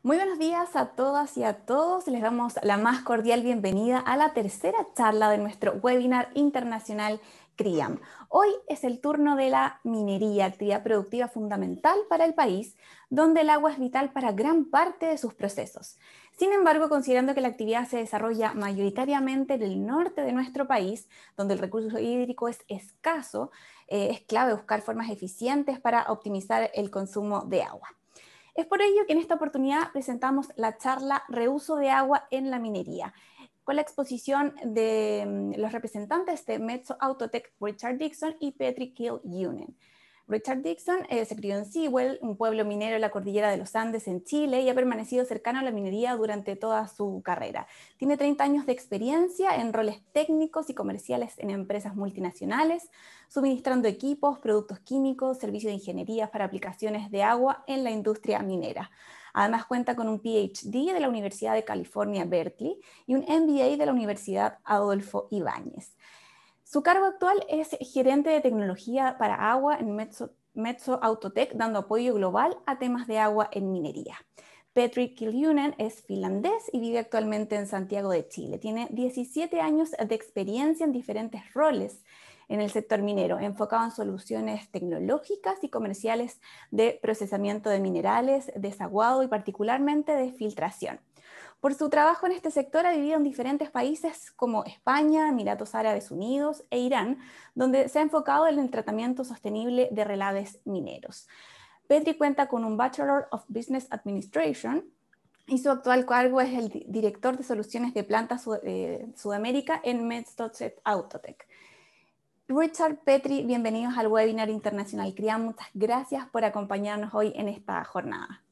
Muy buenos días a todas y a todos. Les damos la más cordial bienvenida a la tercera charla de nuestro webinar internacional CRIAM. Hoy es el turno de la minería, actividad productiva fundamental para el país, donde el agua es vital para gran parte de sus procesos. Sin embargo, considerando que la actividad se desarrolla mayoritariamente en el norte de nuestro país, donde el recurso hídrico es escaso, es clave buscar formas eficientes para optimizar el consumo de agua. Es por ello que en esta oportunidad presentamos la charla Reuso de agua en la minería, con la exposición de los representantes de Metso Outotec, Richard Dixon y Petri Kiljunen. Richard Dixon se crió en Sewell, un pueblo minero en la cordillera de los Andes en Chile, y ha permanecido cercano a la minería durante toda su carrera. Tiene 30 años de experiencia en roles técnicos y comerciales en empresas multinacionales, suministrando equipos, productos químicos, servicios de ingeniería para aplicaciones de agua en la industria minera. Además cuenta con un PhD de la Universidad de California, Berkeley, y un MBA de la Universidad Adolfo Ibáñez. Su cargo actual es gerente de tecnología para agua en Metso Outotec, dando apoyo global a temas de agua en minería. Petri Kiljunen es finlandés y vive actualmente en Santiago de Chile. Tiene 17 años de experiencia en diferentes roles en el sector minero, enfocado en soluciones tecnológicas y comerciales de procesamiento de minerales, desaguado y particularmente de filtración. Por su trabajo en este sector ha vivido en diferentes países como España, Emiratos Árabes Unidos e Irán, donde se ha enfocado en el tratamiento sostenible de relaves mineros. Petri cuenta con un Bachelor of Business Administration y su actual cargo es el director de soluciones de plantas Sudamérica en Metso Outotec. Richard, Petri, bienvenidos al webinar internacional CRIAM. Muchas gracias por acompañarnos hoy en esta jornada.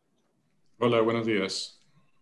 Hola, buenos días.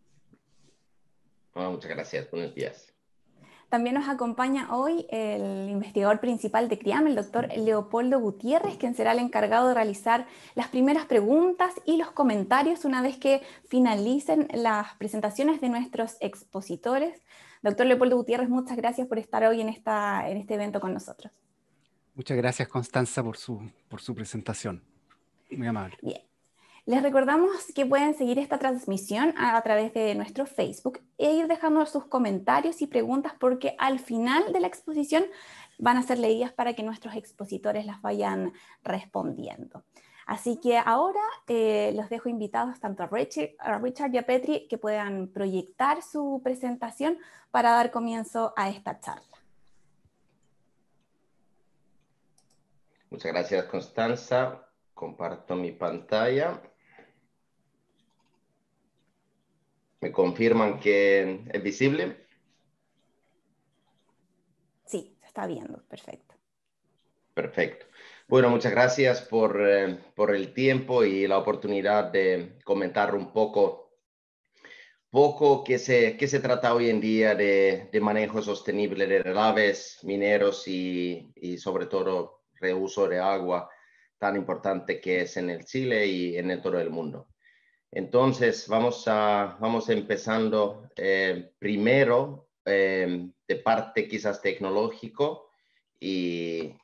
Muchas gracias, buenos días. También nos acompaña hoy el investigador principal de CRIAM, el doctor Leopoldo Gutiérrez, quien será el encargado de realizar las primeras preguntas y los comentarios una vez que finalicen las presentaciones de nuestros expositores. Doctor Leopoldo Gutiérrez, muchas gracias por estar hoy en este evento con nosotros. Muchas gracias, Constanza, por su presentación. Muy amable. Bien. Les recordamos que pueden seguir esta transmisión a través de nuestro Facebook e ir dejando sus comentarios y preguntas porque al final de la exposición van a ser leídas para que nuestros expositores las vayan respondiendo. Así que ahora los dejo invitados tanto a Richard y a Petri que puedan proyectar su presentación para dar comienzo a esta charla. Muchas gracias, Constanza. Comparto mi pantalla. ¿Me confirman que es visible? Sí, se está viendo, perfecto. Perfecto. Bueno, muchas gracias por el tiempo y la oportunidad de comentar un poco qué se trata hoy en día de manejo sostenible de relaves mineros y sobre todo reuso de agua tan importante que es en el Chile y en todo el mundo. Entonces, vamos empezando primero de parte quizás tecnológico y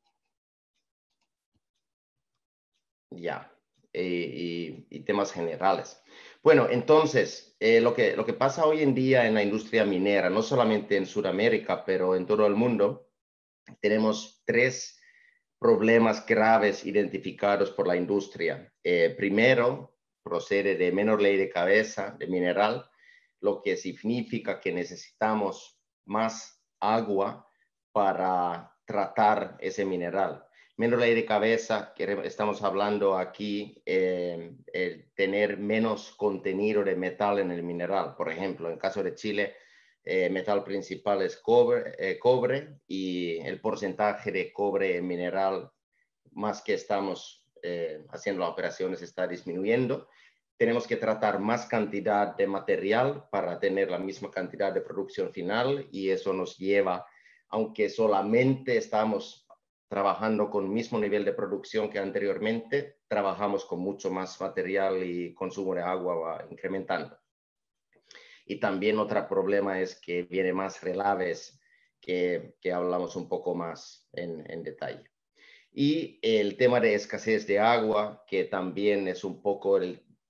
temas generales. Bueno, entonces, lo que pasa hoy en día en la industria minera, no solamente en Sudamérica, pero en todo el mundo, tenemos tres problemas graves identificados por la industria. Primero, procede de menor ley de cabeza de mineral, lo que significa que necesitamos más agua para tratar ese mineral. Menor ley de cabeza, que estamos hablando aquí, tener menos contenido de metal en el mineral. Por ejemplo, en el caso de Chile, metal principal es cobre y el porcentaje de cobre en mineral, más que estamos haciendo las operaciones, está disminuyendo. Tenemos que tratar más cantidad de material para tener la misma cantidad de producción final y eso nos lleva, aunque solamente estamos trabajando con el mismo nivel de producción que anteriormente, trabajamos con mucho más material y consumo de agua va incrementando. Y también otro problema es que viene más relaves que hablamos un poco más en detalle. Y el tema de escasez de agua, que también es un poco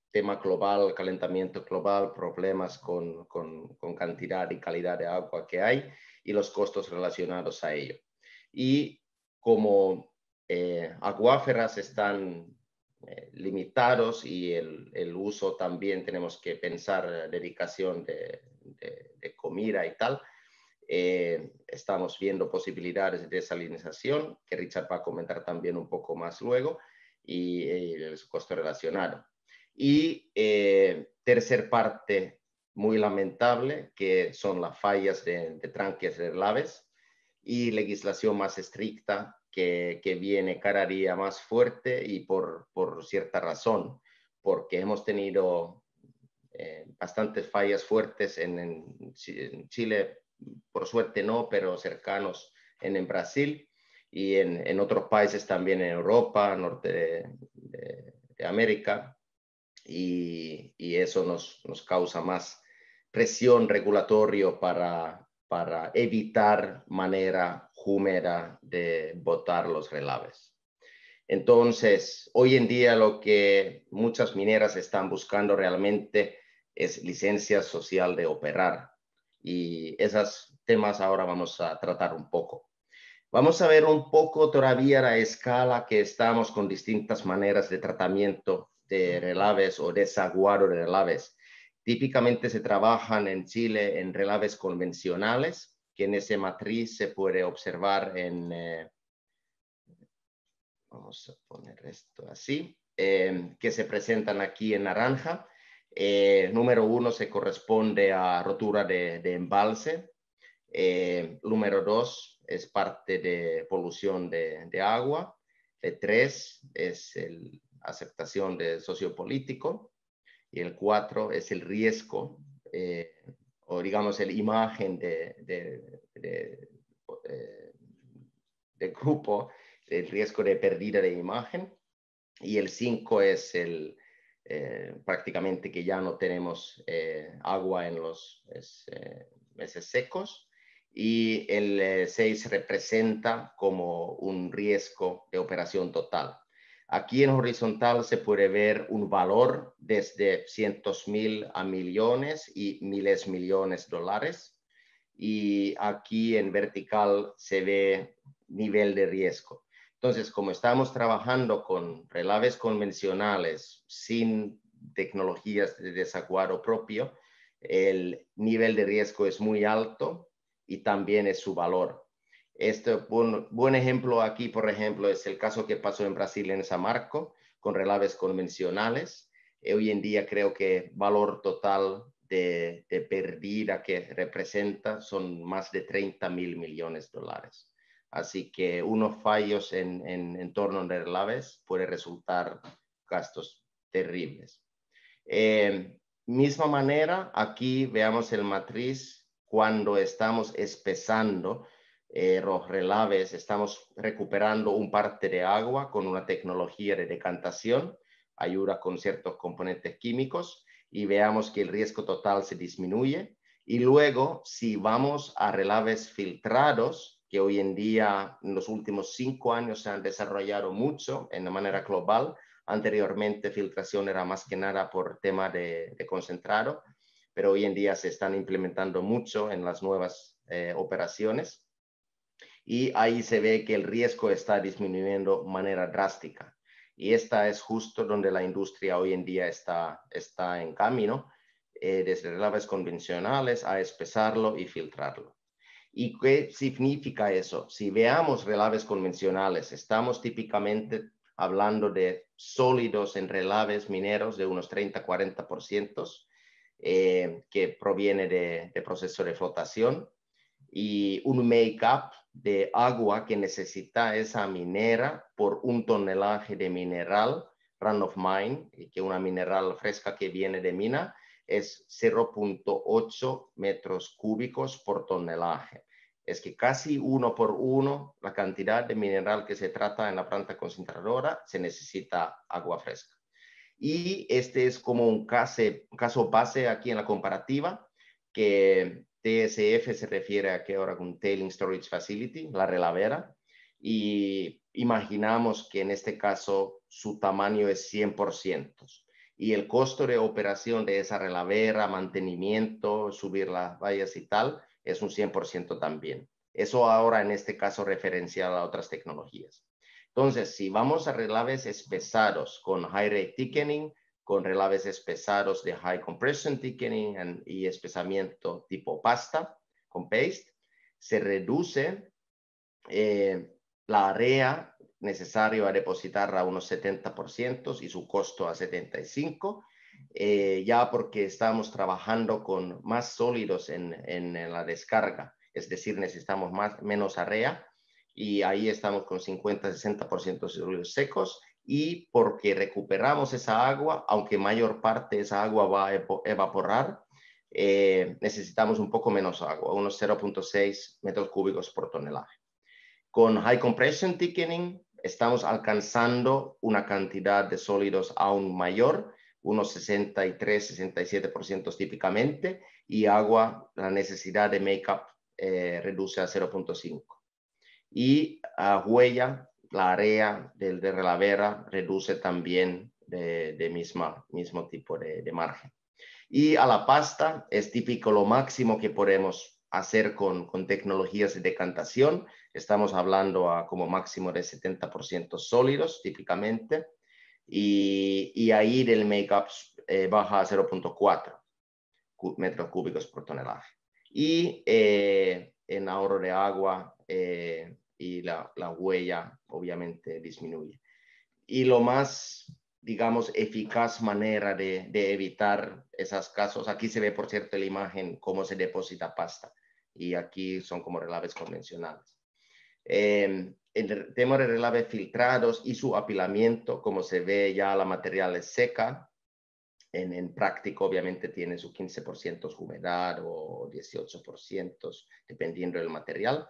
tema global, calentamiento global, problemas con cantidad y calidad de agua que hay y los costos relacionados a ello. Y como acuíferas están limitados y el uso también tenemos que pensar dedicación de comida y tal, estamos viendo posibilidades de desalinización, que Richard va a comentar también un poco más luego, y el costo relacionado. Y tercer parte muy lamentable, que son las fallas de tranques relaves y legislación más estricta que viene cada día más fuerte y por cierta razón, porque hemos tenido bastantes fallas fuertes en Chile, por suerte no, pero cercanos en Brasil y en otros países también en Europa, norte de América, y eso nos causa más presión regulatoria para evitar manera húmeda de botar los relaves. Entonces, hoy en día lo que muchas mineras están buscando realmente es licencia social de operar. Y esos temas ahora vamos a tratar un poco. Vamos a ver un poco todavía la escala que estamos con distintas maneras de tratamiento de relaves o desaguado de relaves. Típicamente se trabajan en Chile en relaves convencionales, que en esa matriz se puede observar en... vamos a poner esto así, que se presentan aquí en naranja. Número 1 se corresponde a rotura de embalse. Número 2 es parte de polución de agua. 3 es la aceptación de sociopolítico. Y el 4 es el riesgo, o digamos el imagen de grupo, el riesgo de pérdida de imagen. Y el 5 es prácticamente que ya no tenemos agua en los meses secos. Y el 6 representa como un riesgo de operación total. Aquí en horizontal se puede ver un valor desde cientos mil a millones y miles millones de dólares. Y aquí en vertical se ve nivel de riesgo. Entonces, como estamos trabajando con relaves convencionales sin tecnologías de desaguado propio, el nivel de riesgo es muy alto y también es su valor. Buen ejemplo aquí, por ejemplo, es el caso que pasó en Brasil en San Marcos con relaves convencionales. Hoy en día creo que valor total de pérdida que representa son más de 30.000 millones de dólares. Así que unos fallos en torno de relaves puede resultar gastos terribles. Misma manera, aquí veamos el matriz cuando estamos espesando los relaves, estamos recuperando un parte de agua con una tecnología de decantación, ayuda con ciertos componentes químicos y veamos que el riesgo total se disminuye. Y luego, si vamos a relaves filtrados, que hoy en día, en los últimos 5 años, se han desarrollado mucho en de manera global. Anteriormente, filtración era más que nada por tema de concentrado, pero hoy en día se están implementando mucho en las nuevas operaciones. Y ahí se ve que el riesgo está disminuyendo de manera drástica. Y esta es justo donde la industria hoy en día está en camino, desde relaves convencionales a espesarlo y filtrarlo. ¿Y qué significa eso? Si veamos relaves convencionales, estamos típicamente hablando de sólidos en relaves mineros de unos 30-40%, que proviene de proceso de flotación, y un make-up de agua que necesita esa minera por un tonelaje de mineral run of mine, que una mineral fresca que viene de mina es 0.8 metros cúbicos por tonelaje. Es que casi 1 por 1 la cantidad de mineral que se trata en la planta concentradora se necesita agua fresca. Y este es como un caso base aquí en la comparativa, que TSF se refiere a que ahora con Tailing Storage Facility, la relavera, y imaginamos que en este caso su tamaño es 100%. y el costo de operación de esa relavera, mantenimiento, subir las vallas y tal, es un 100% también. Eso ahora en este caso referencial a otras tecnologías. Entonces, si vamos a relaves espesados con high rate thickening, con relaves espesados de high compression thickening y espesamiento tipo pasta con paste, se reduce la área necesaria a depositar a unos 70% y su costo a 75%, ya porque estamos trabajando con más sólidos en la descarga, es decir, necesitamos menos área, y ahí estamos con 50-60% de sólidos secos, y porque recuperamos esa agua, aunque mayor parte de esa agua va a evaporar, necesitamos un poco menos agua, unos 0.6 metros cúbicos por tonelada. Con high compression thickening estamos alcanzando una cantidad de sólidos aún mayor, unos 63-67% típicamente, y agua, la necesidad de make-up reduce a 0.5. Y a huella, la área de relavera reduce también de mismo tipo de margen. Y a la pasta es típico lo máximo que podemos hacer con tecnologías de decantación. Estamos hablando a como máximo de 70% sólidos típicamente. Y ahí del make-up baja a 0.4 metros cúbicos por tonelada. Y en ahorro de agua y la huella obviamente disminuye. Y lo más, digamos, eficaz manera de evitar esos casos, aquí se ve por cierto la imagen cómo se deposita pasta, y aquí son como relaves convencionales. El tema de relaves filtrados y su apilamiento, como se ve ya la material es seca, en práctico obviamente tiene su 15% humedad o 18%, dependiendo del material.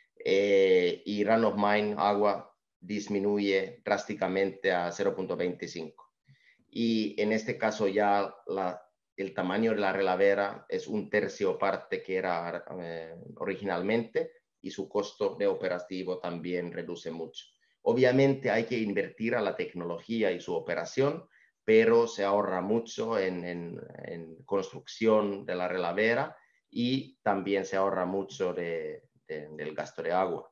Y run of mine, agua, disminuye drásticamente a 0.25. Y en este caso ya el tamaño de la relavera es un tercio parte que era originalmente, y su costo de operativo también reduce mucho. Obviamente hay que invertir a la tecnología y su operación, pero se ahorra mucho en construcción de la relavera, y también se ahorra mucho del gasto de agua.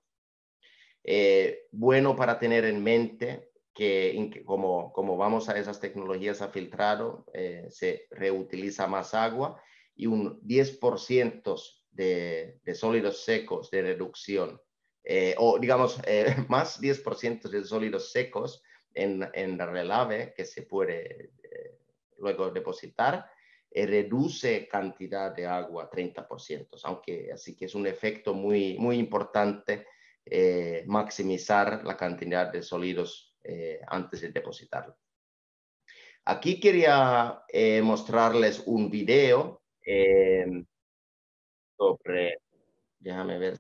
Bueno para tener en mente que como vamos a esas tecnologías a filtrado, se reutiliza más agua, y un 10% de sólidos secos de reducción, o digamos más 10% de sólidos secos en la relave que se puede luego depositar, reduce cantidad de agua 30%, aunque así que es un efecto muy, muy importante maximizar la cantidad de sólidos antes de depositarlo. Aquí quería mostrarles un video sobre, déjame ver,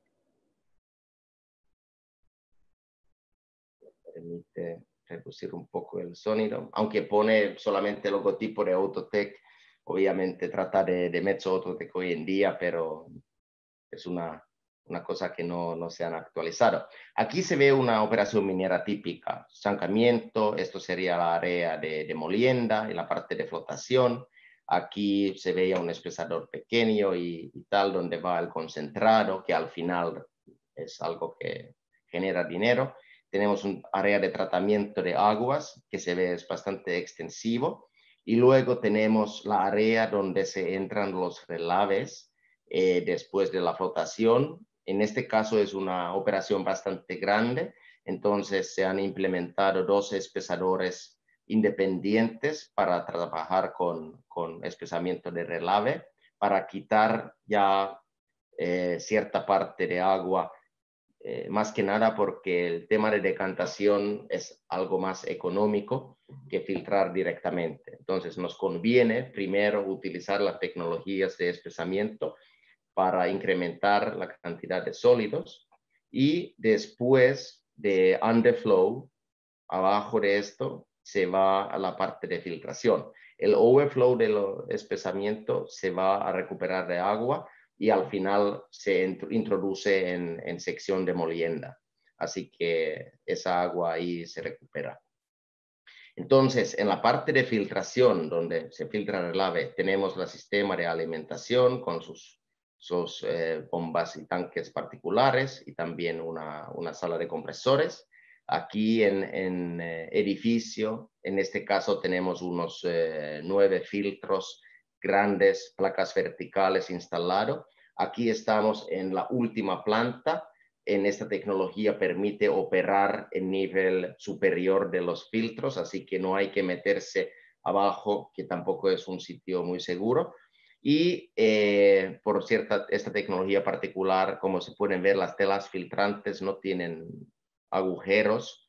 permite reducir un poco el sonido, aunque pone solamente el logotipo de Outotec. Obviamente trata de Metso Outotec hoy en día, pero es una cosa que no se han actualizado. Aquí se ve una operación minera típica, estancamiento, esto sería la área de molienda y la parte de flotación. Aquí se veía un espesador pequeño y tal, donde va el concentrado, que al final es algo que genera dinero. Tenemos un área de tratamiento de aguas que se ve es bastante extensivo, y luego tenemos la área donde se entran los relaves después de la flotación. En este caso es una operación bastante grande, entonces se han implementado 2 espesadores independientes para trabajar con espesamiento de relave, para quitar ya cierta parte de agua, más que nada porque el tema de decantación es algo más económico que filtrar directamente. Entonces nos conviene primero utilizar las tecnologías de espesamiento para incrementar la cantidad de sólidos, y después de underflow, abajo de esto, se va a la parte de filtración. El overflow del espesamiento se va a recuperar de agua, y al final se introduce en sección de molienda. Así que esa agua ahí se recupera. Entonces, en la parte de filtración, donde se filtra el relave, tenemos el sistema de alimentación con sus bombas y tanques particulares y también una sala de compresores. Aquí en edificio, en este caso tenemos unos 9 filtros grandes, placas verticales instalados. Aquí estamos en la última planta. En esta tecnología permite operar en nivel superior de los filtros, así que no hay que meterse abajo, que tampoco es un sitio muy seguro. Y por esta tecnología particular, como se pueden ver, las telas filtrantes no tienen agujeros,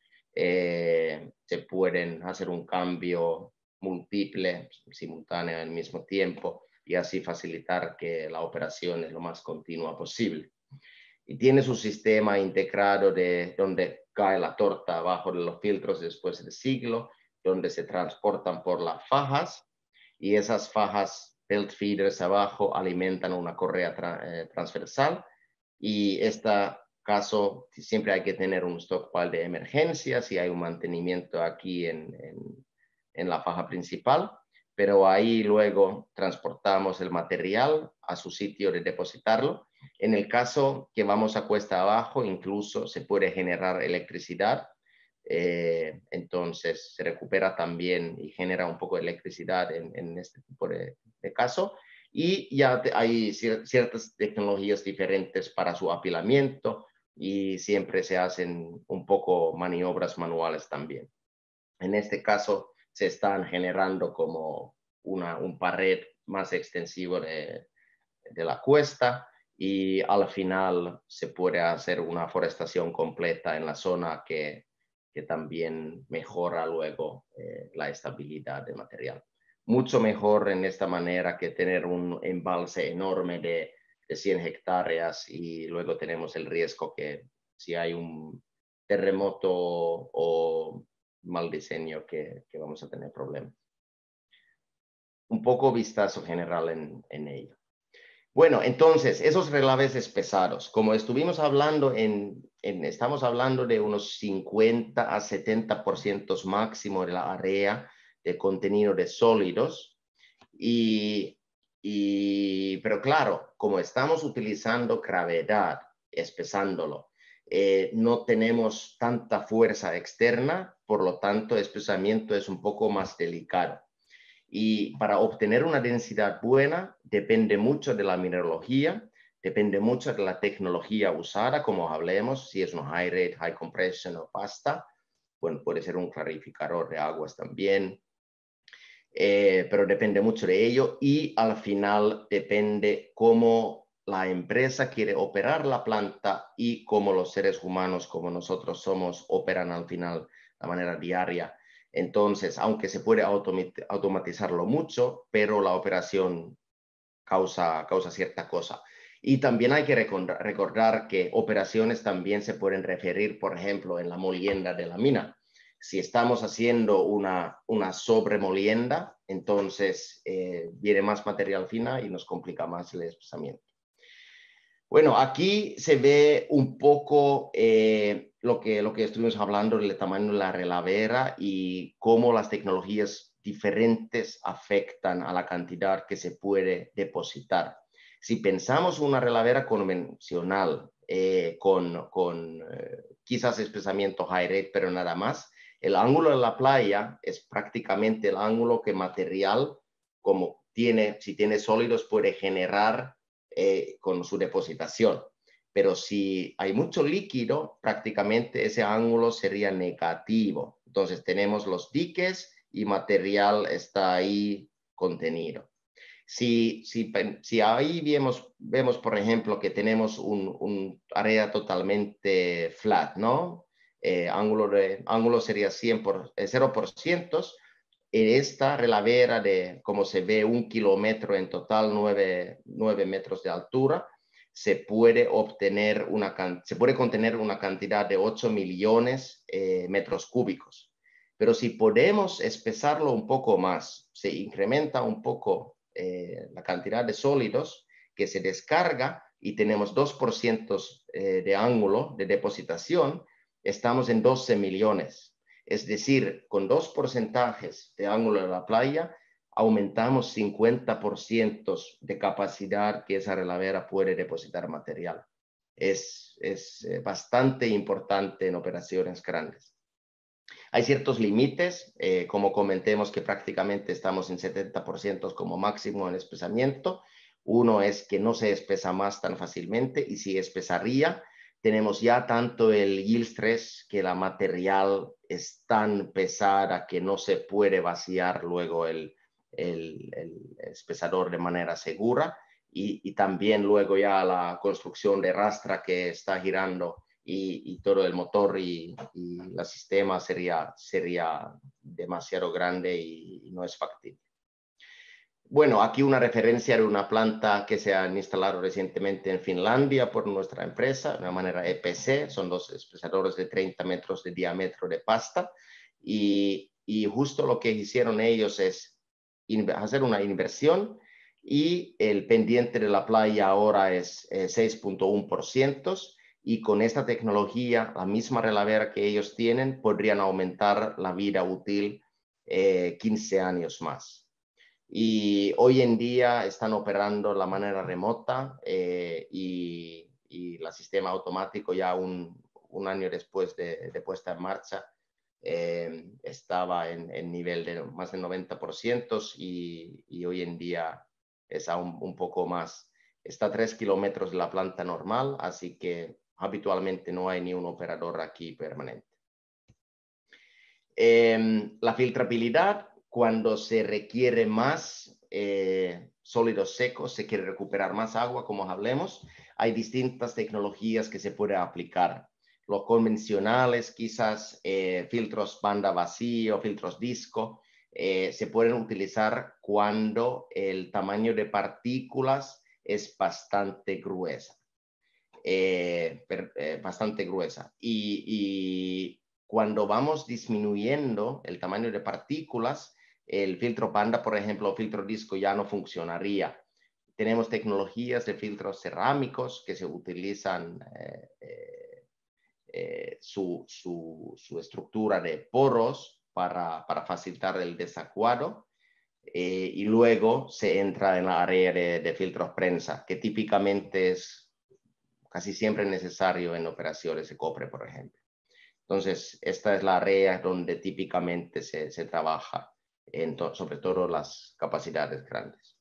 se pueden hacer un cambio múltiple, simultáneo al mismo tiempo, y así facilitar que la operación es lo más continua posible. Y tiene su sistema integrado de donde cae la torta abajo de los filtros después del siglo, donde se transportan por las fajas, y esas fajas belt feeders abajo alimentan una correa transversal, y este caso siempre hay que tener un stockpile de emergencia si hay un mantenimiento aquí en la faja principal, pero ahí luego transportamos el material a su sitio de depositarlo. En el caso que vamos a cuesta abajo, incluso se puede generar electricidad, entonces se recupera también y genera un poco de electricidad en este tipo de caso. Y ya hay ciertas tecnologías diferentes para su apilamiento y siempre se hacen un poco maniobras manuales también. En este caso se están generando como un pared más extensivo de la cuesta, y al final se puede hacer una forestación completa en la zona que también mejora luego la estabilidad del material. Mucho mejor en esta manera que tener un embalse enorme de 100 hectáreas y luego tenemos el riesgo que si hay un terremoto o mal diseño que vamos a tener problemas. Un poco vistazo general en ello. Bueno, entonces, esos relaves pesados, como estuvimos hablando, estamos hablando de unos 50 a 70% máximo de la área de contenido de sólidos, pero claro, como estamos utilizando gravedad, espesándolo, no tenemos tanta fuerza externa, por lo tanto, el espesamiento es un poco más delicado. Y para obtener una densidad buena depende mucho de la mineralogía, depende mucho de la tecnología usada, como hablemos, si es un high rate, high compression o pasta. Bueno, puede ser un clarificador de aguas también, pero depende mucho de ello, y al final depende cómo la empresa quiere operar la planta y cómo los seres humanos, como nosotros somos, operan al final de manera diaria. Entonces, aunque se puede automatizarlo mucho, pero la operación causa cierta cosa. Y también hay que recordar que operaciones también se pueden referir, por ejemplo, en la molienda de la mina. Si estamos haciendo una sobremolienda, entonces viene más material fina y nos complica más el espesamiento. Bueno, aquí se ve un poco lo que estuvimos hablando del tamaño de la relavera y cómo las tecnologías diferentes afectan a la cantidad que se puede depositar. Si pensamos una relavera convencional con quizás espesamiento high rate, pero nada más, el ángulo de la playa es prácticamente el ángulo que material, como si tiene sólidos, puede generar con su depositación. Pero si hay mucho líquido, prácticamente ese ángulo sería negativo. Entonces tenemos los diques y material está ahí contenido. Si ahí vemos, por ejemplo, que tenemos un área totalmente flat, ¿no? Ángulo sería 0%. En esta relavera de, como se ve, 1 kilómetro en total, 9 metros de altura, se puede contener una cantidad de 8 millones metros cúbicos. Pero si podemos espesarlo un poco más, se incrementa un poco la cantidad de sólidos que se descarga y tenemos 2% de ángulo de depositación, estamos en 12 millones. Es decir, con 2 porcentajes de ángulo de la playa, aumentamos 50% de capacidad que esa relavera puede depositar material. Es bastante importante en operaciones grandes. Hay ciertos límites, como comentemos que prácticamente estamos en 70% como máximo en espesamiento. Uno es que no se espesa más tan fácilmente, y si espesaría, tenemos ya tanto el yield stress que la material es tan pesada que no se puede vaciar luego el espesador de manera segura, y también luego ya la construcción de rastra que está girando y todo el motor y el sistema sería demasiado grande y no es factible. Bueno, aquí una referencia de una planta que se ha instalado recientemente en Finlandia por nuestra empresa, de una manera EPC, son 2 espesadores de 30 metros de diámetro de pasta, y justo lo que hicieron ellos es hacer una inversión, y el pendiente de la playa ahora es 6.1%, y con esta tecnología, la misma relavera que ellos tienen, podrían aumentar la vida útil 15 años más. Y hoy en día están operando de la manera remota, y el sistema automático ya un año después de puesta en marcha estaba en nivel de más del 90%, y hoy en día es aún un poco más. Está a 3 kilómetros de la planta normal, así que habitualmente no hay ni un operador aquí permanente. La filtrabilidad, cuando se requiere más sólidos secos, se quiere recuperar más agua, como hablemos, hay distintas tecnologías que se pueden aplicar. Los convencionales, quizás filtros banda vacío, filtros disco, se pueden utilizar cuando el tamaño de partículas es bastante gruesa. Y cuando vamos disminuyendo el tamaño de partículas, el filtro Panda, por ejemplo, o filtro disco ya no funcionaría. Tenemos tecnologías de filtros cerámicos que se utilizan su estructura de poros para facilitar el desaguado, y luego se entra en la área de filtros prensa, que típicamente es casi siempre necesario en operaciones de cobre, por ejemplo. Entonces, esta es la área donde típicamente se trabaja, sobre todo las capacidades grandes.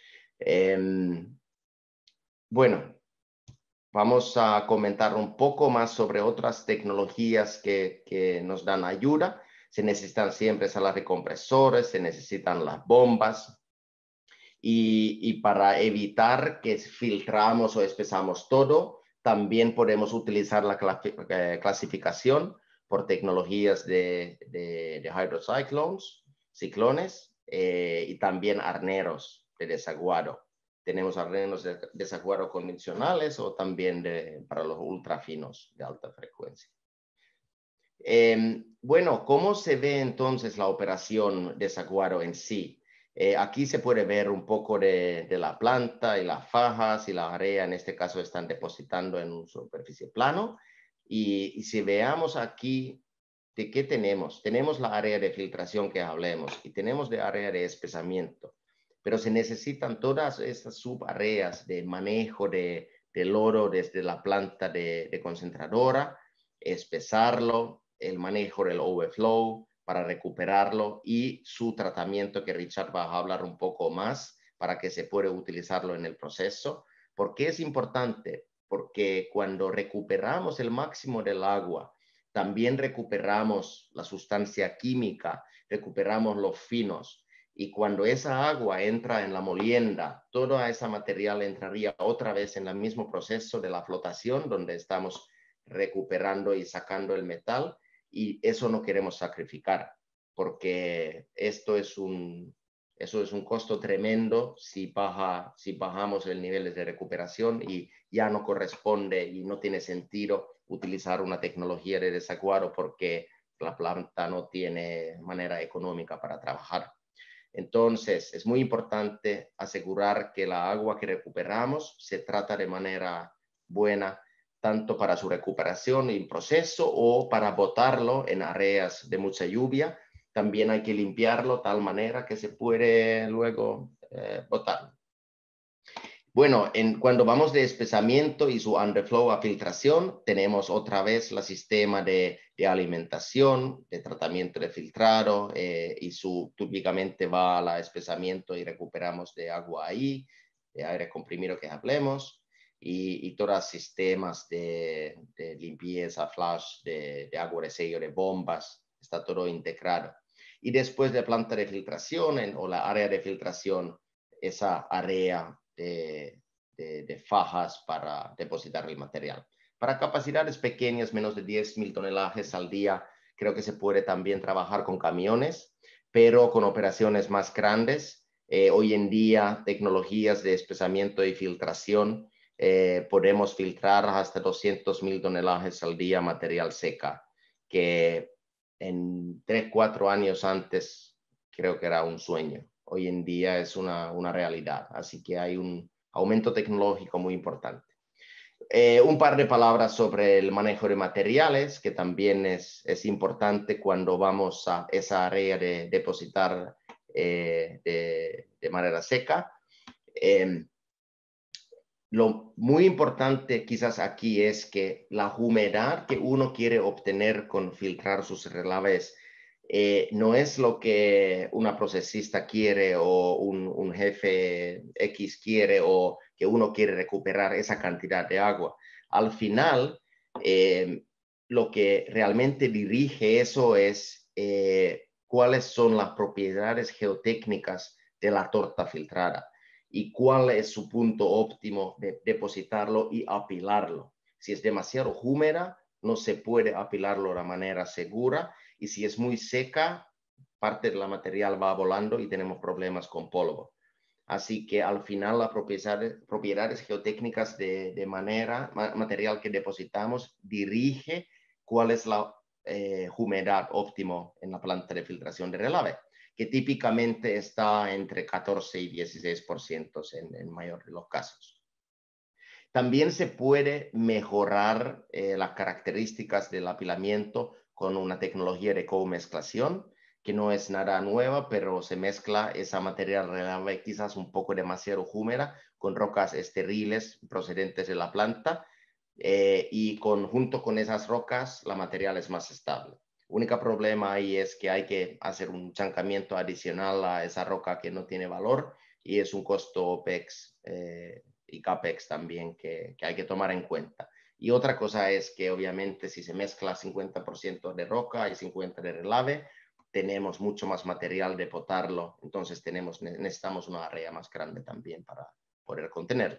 Bueno, vamos a comentar un poco más sobre otras tecnologías que nos dan ayuda. Se necesitan siempre salas de compresores, se necesitan las bombas, y para evitar que filtramos o espesamos todo, también podemos utilizar la clasificación por tecnologías de ciclones, y también arneros de desaguado. Tenemos arneros de desaguado convencionales o también para los ultrafinos de alta frecuencia. Bueno, ¿cómo se ve entonces la operación desaguado en sí? Aquí se puede ver un poco de la planta y las fajas y la area, en este caso están depositando en una superficie plano. Y si veamos aquí, ¿de qué tenemos? Tenemos la área de filtración que hablemos y tenemos de área de espesamiento, pero se necesitan todas estas subareas de manejo de lodo desde la planta de concentradora, espesarlo, el manejo del overflow para recuperarlo y su tratamiento, que Richard va a hablar un poco más para que se pueda utilizarlo en el proceso. ¿Por qué es importante? Porque cuando recuperamos el máximo del agua, también recuperamos la sustancia química, recuperamos los finos, y cuando esa agua entra en la molienda, todo ese material entraría otra vez en el mismo proceso de la flotación, donde estamos recuperando y sacando el metal, y eso no queremos sacrificar, porque eso es un costo tremendo si bajamos el nivel de recuperación, y ya no corresponde y no tiene sentido utilizar una tecnología de desaguado porque la planta no tiene manera económica para trabajar. Entonces, es muy importante asegurar que la agua que recuperamos se trata de manera buena, tanto para su recuperación en proceso o para botarlo en áreas de mucha lluvia. También hay que limpiarlo de tal manera que se puede luego botarlo. Bueno, cuando vamos de espesamiento y su underflow a filtración, tenemos otra vez el sistema de alimentación, de tratamiento de filtrado, y típicamente va al espesamiento y recuperamos de agua ahí, de aire comprimido que hablemos, y todos los sistemas de limpieza, flash, de agua de sello, de bombas, está todo integrado. Y después de planta de filtración o la área de filtración, esa área de fajas para depositar el material. Para capacidades pequeñas, menos de 10.000 tonelajes al día, creo que se puede también trabajar con camiones, pero con operaciones más grandes. Hoy en día, tecnologías de espesamiento y filtración, podemos filtrar hasta 200.000 tonelajes al día material seca, que en 3-4 años antes creo que era un sueño. Hoy en día es una realidad, así que hay un aumento tecnológico muy importante. Un par de palabras sobre el manejo de materiales, que también es importante cuando vamos a esa área de depositar de manera seca. Lo muy importante quizás aquí es que la humedad que uno quiere obtener con filtrar sus relaves no es lo que una procesista quiere o un jefe X quiere o que uno quiere recuperar esa cantidad de agua. Al final, lo que realmente dirige eso es cuáles son las propiedades geotécnicas de la torta filtrada y cuál es su punto óptimo de depositarlo y apilarlo. Si es demasiado húmeda, no se puede apilarlo de manera segura, y si es muy seca, parte del material va volando y tenemos problemas con polvo. Así que al final las propiedades geotécnicas de material que depositamos dirige cuál es la humedad óptima en la planta de filtración de relave, que típicamente está entre 14 y 16% en mayor de los casos. También se puede mejorar las características del apilamiento con una tecnología de co-mezclación, que no es nada nueva, pero se mezcla esa material relave quizás un poco demasiado húmeda con rocas estériles procedentes de la planta, y junto con esas rocas la material es más estable. El único problema ahí es que hay que hacer un chancamiento adicional a esa roca que no tiene valor, y es un costo OPEX y CAPEX también que hay que tomar en cuenta. Y otra cosa es que obviamente si se mezcla 50% de roca y 50% de relave, tenemos mucho más material de botarlo, entonces necesitamos una área más grande también para poder contenerlo.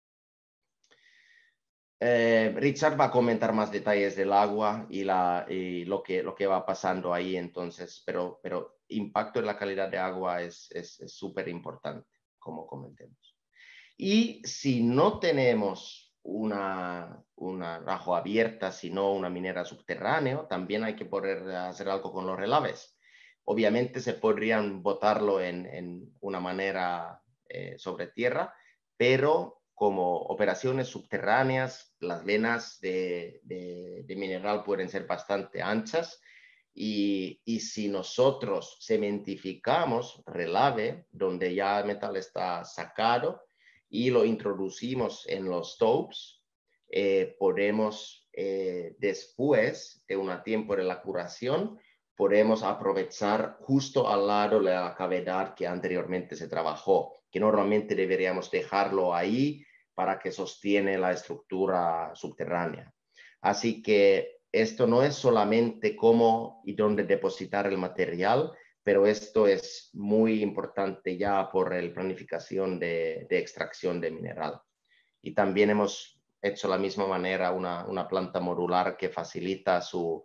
Richard va a comentar más detalles del agua y lo que va pasando ahí, entonces, pero impacto en la calidad de agua es súper importante, como comentemos. Y si no tenemos una rajo abierta, sino una minera subterránea, también hay que poder hacer algo con los relaves. Obviamente se podrían botarlo en una manera sobre tierra, pero como operaciones subterráneas, las venas de mineral pueden ser bastante anchas, y si nosotros cementificamos relave, donde ya el metal está sacado, y lo introducimos en los stopes, podemos después de un tiempo de la curación, podemos aprovechar justo al lado de la cavidad que anteriormente se trabajó, que normalmente deberíamos dejarlo ahí para que sostiene la estructura subterránea. Así que esto no es solamente cómo y dónde depositar el material, pero esto es muy importante ya por la planificación de extracción de mineral. Y también hemos hecho de la misma manera una planta modular que facilita su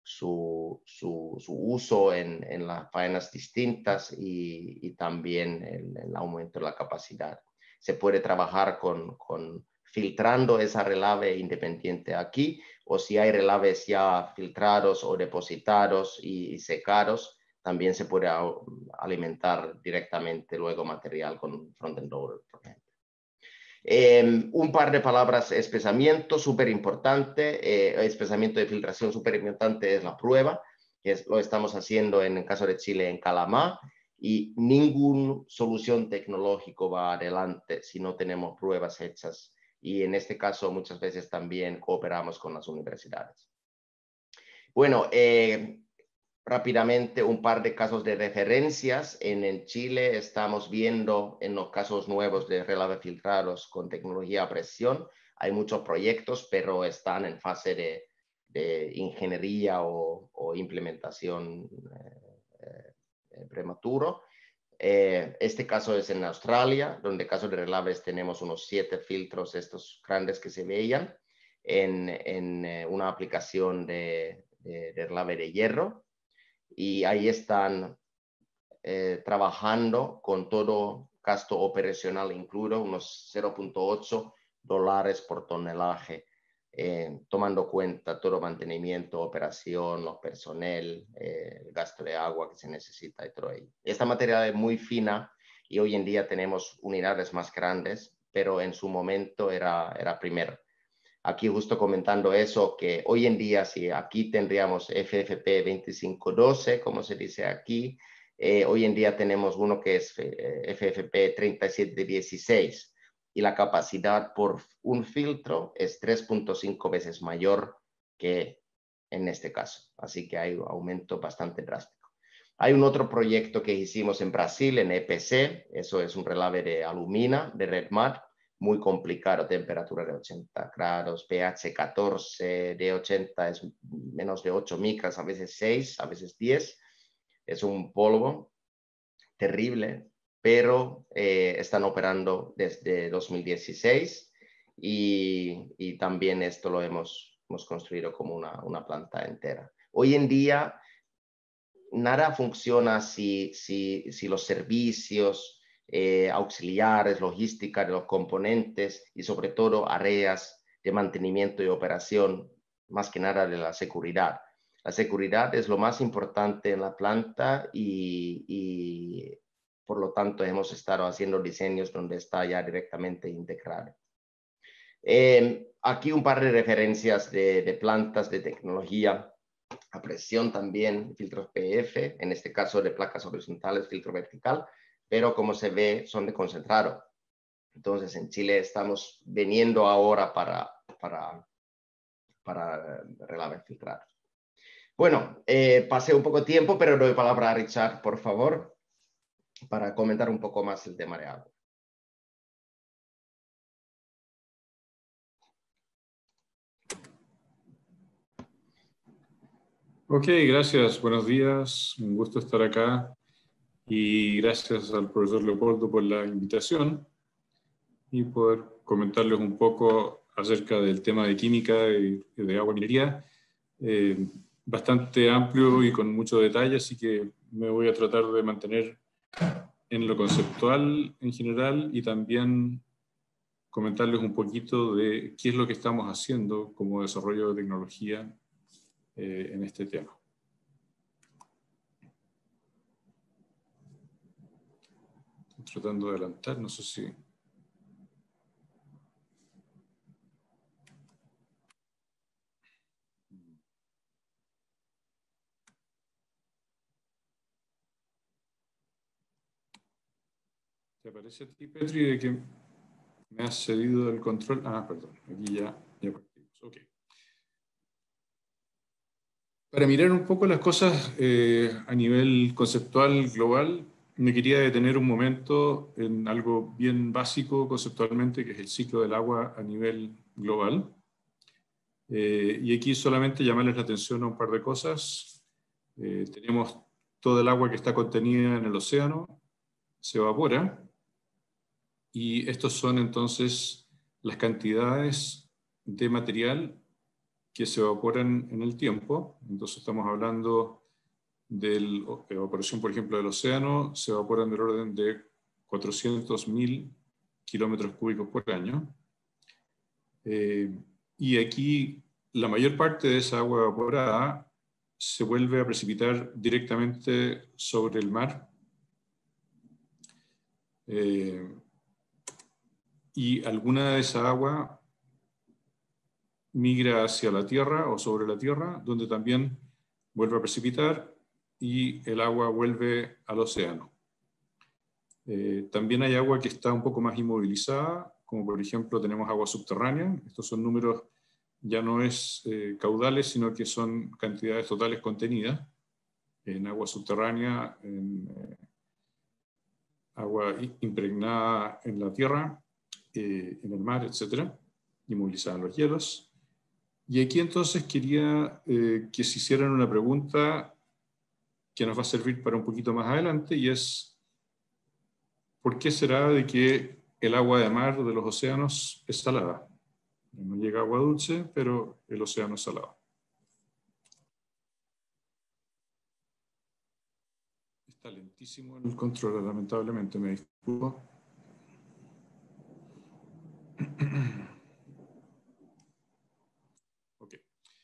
uso en las faenas distintas y también el aumento de la capacidad. Se puede trabajar con filtrando esa relave independiente aquí, o si hay relaves ya filtrados o depositados y secados, también se puede alimentar directamente luego material con front-end loader, por ejemplo. Un par de palabras: espesamiento, súper importante. Espesamiento de filtración súper importante es la prueba, lo estamos haciendo en el caso de Chile en Calamar, y ninguna solución tecnológica va adelante si no tenemos pruebas hechas. Y en este caso muchas veces también cooperamos con las universidades. Bueno, rápidamente un par de casos de referencias. En Chile estamos viendo en los casos nuevos de relaves filtrados con tecnología a presión. Hay muchos proyectos, pero están en fase de ingeniería o implementación prematuro. Este caso es en Australia, donde en caso de relaves tenemos unos 7 filtros, estos grandes que se veían, en una aplicación de relave de hierro. Y ahí están trabajando con todo gasto operacional incluido, unos $0.8 por tonelaje, tomando cuenta todo mantenimiento, operación, los personal, el gasto de agua que se necesita y todo ello. Esta materia es muy fina y hoy en día tenemos unidades más grandes, pero en su momento era primero. Aquí justo comentando eso, que hoy en día, si aquí tendríamos FFP 2512, como se dice aquí, hoy en día tenemos uno que es FFP 3716 y la capacidad por un filtro es 3.5 veces mayor que en este caso. Así que hay un aumento bastante drástico. Hay un otro proyecto que hicimos en Brasil, en EPC, eso es un relave de alumina, de RedMud, muy complicado, temperatura de 80 grados, pH 14, de 80 es menos de 8 micras, a veces 6, a veces 10. Es un polvo terrible, pero están operando desde 2016 y también esto lo hemos construido como una planta entera. Hoy en día nada funciona si los servicios auxiliares, logística de los componentes y sobre todo áreas de mantenimiento y operación, más que nada de la seguridad. La seguridad es lo más importante en la planta y por lo tanto hemos estado haciendo diseños donde está ya directamente integrado. Aquí un par de referencias de plantas de tecnología a presión también, filtros PF, en este caso de placas horizontales, filtro vertical, pero como se ve son de concentrado. Entonces en Chile estamos viniendo ahora para relaves filtrados. Bueno, pasé un poco de tiempo, pero doy palabra a Richard, por favor, para comentar un poco más el tema de agua. Ok, gracias. Buenos días. Un gusto estar acá. Y gracias al profesor Leopoldo por la invitación y poder comentarles un poco acerca del tema de química y de agua y minería. Bastante amplio y con mucho detalle, así que me voy a tratar de mantener en lo conceptual en general y también comentarles un poquito de qué es lo que estamos haciendo como desarrollo de tecnología en este tema. Estoy tratando de adelantar, no sé si... ¿Te parece a ti, Petri, de que me has cedido el control? Ah, perdón, aquí ya partimos. Ok. Para mirar un poco las cosas a nivel conceptual global, me quería detener un momento en algo bien básico conceptualmente, que es el ciclo del agua a nivel global. Y aquí solamente llamarles la atención a un par de cosas. Tenemos todo el agua que está contenida en el océano, se evapora, y estos son entonces las cantidades de material que se evaporan en el tiempo. Entonces estamos hablando de la evaporación, por ejemplo, del océano, se evaporan del orden de 400.000 kilómetros cúbicos por año. Y aquí la mayor parte de esa agua evaporada se vuelve a precipitar directamente sobre el mar. y alguna de esa agua migra hacia la tierra o sobre la tierra, donde también vuelve a precipitar y el agua vuelve al océano. También hay agua que está un poco más inmovilizada, como por ejemplo tenemos agua subterránea. Estos son números, ya no es caudales, sino que son cantidades totales contenidas en agua subterránea, en agua impregnada en la tierra, en el mar, etc., inmovilizada en los hielos. Y aquí entonces quería que se hicieran una pregunta que nos va a servir para un poquito más adelante, y es: ¿por qué será de que el agua de mar de los océanos es salada? No llega agua dulce, pero el océano es salado. Está lentísimo el control, lamentablemente, me disculpo. Okay.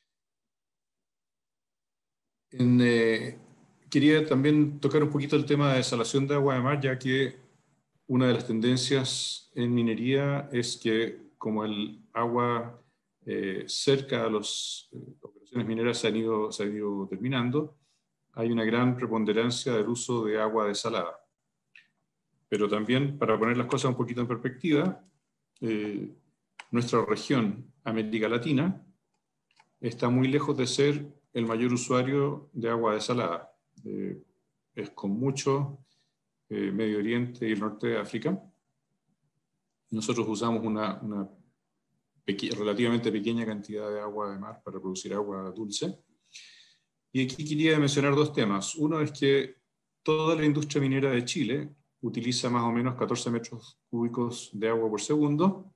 Quería también tocar un poquito el tema de desalación de agua de mar, ya que una de las tendencias en minería es que como el agua cerca a las operaciones mineras se han ido terminando, hay una gran preponderancia del uso de agua desalada. Pero también, para poner las cosas un poquito en perspectiva, nuestra región, América Latina, está muy lejos de ser el mayor usuario de agua desalada. Es con mucho Medio Oriente y el norte de África. Nosotros usamos una relativamente pequeña cantidad de agua de mar para producir agua dulce. Y aquí quería mencionar dos temas. Uno es que toda la industria minera de Chile utiliza más o menos 14 metros cúbicos de agua por segundo.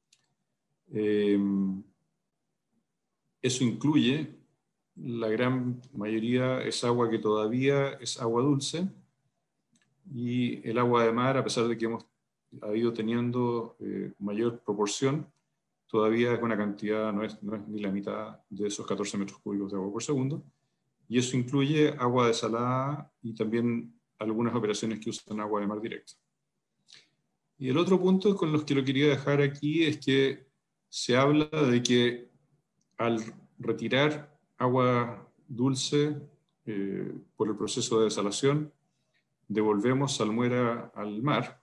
Eso incluye, la gran mayoría es agua que todavía es agua dulce, y el agua de mar, a pesar de que hemos ido teniendo mayor proporción, todavía es una cantidad, no es ni la mitad de esos 14 metros cúbicos de agua por segundo, y eso incluye agua desalada y también algunas operaciones que usan agua de mar directa. Y el otro punto con los que lo quería dejar aquí es que se habla de que al retirar agua dulce por el proceso de desalación, devolvemos salmuera al mar,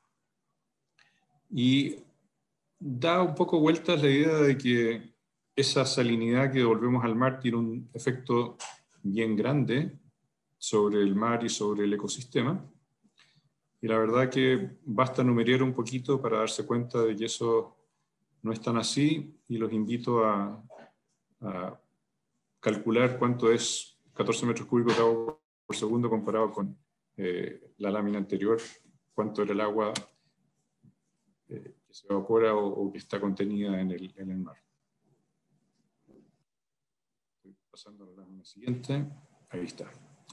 y da un poco vueltas la idea de que esa salinidad que devolvemos al mar tiene un efecto bien grande sobre el mar y sobre el ecosistema. Y la verdad que basta numerar un poquito para darse cuenta de que eso no es tan así, y los invito a calcular cuánto es 14 metros cúbicos de agua por segundo comparado con la lámina anterior, cuánto era el agua que se evapora o que está contenida en el mar. Estoy pasando a la lámina siguiente. Ahí está.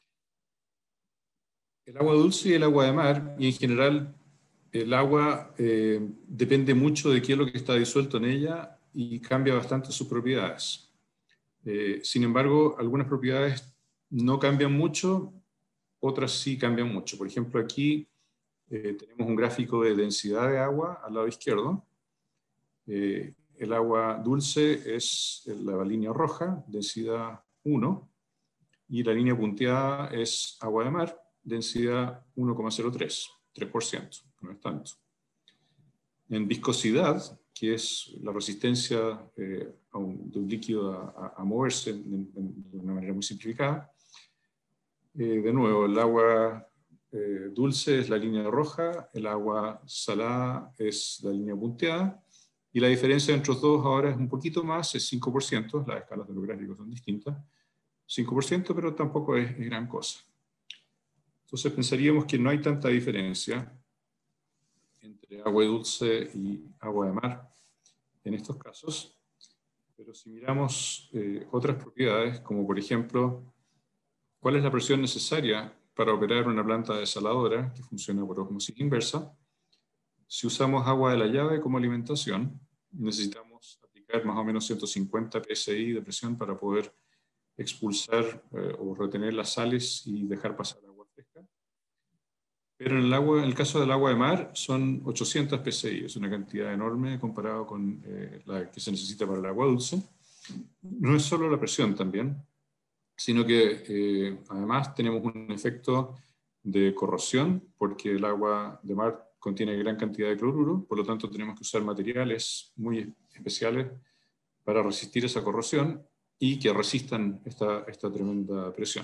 El agua dulce y el agua de mar, y en general el agua depende mucho de qué es lo que está disuelto en ella y cambia bastante sus propiedades. Sin embargo, algunas propiedades no cambian mucho, otras sí cambian mucho. Por ejemplo, aquí tenemos un gráfico de densidad de agua al lado izquierdo. El agua dulce es la línea roja, densidad 1, y la línea punteada es agua de mar, densidad 1,03, 3%, no es tanto. En viscosidad, que es la resistencia de un líquido a moverse de una manera muy simplificada, de nuevo, el agua dulce es la línea roja, el agua salada es la línea punteada, y la diferencia entre los dos ahora es un poquito más, es 5%, las escalas de los gráficos son distintas, 5%, pero tampoco es gran cosa. Entonces pensaríamos que no hay tanta diferencia entre agua dulce y agua de mar en estos casos, pero si miramos otras propiedades, como por ejemplo, ¿cuál es la presión necesaria para operar una planta desaladora que funciona por ósmosis inversa? Si usamos agua de la llave como alimentación, necesitamos aplicar más o menos 150 psi de presión para poder expulsar o retener las sales y dejar pasar agua fresca. Pero en el caso del agua de mar son 800 psi, es una cantidad enorme comparado con la que se necesita para el agua dulce. No es solo la presión también, sino que además tenemos un efecto de corrosión, porque el agua de mar contiene gran cantidad de cloruro, por lo tanto tenemos que usar materiales muy especiales para resistir esa corrosión y que resistan esta tremenda presión.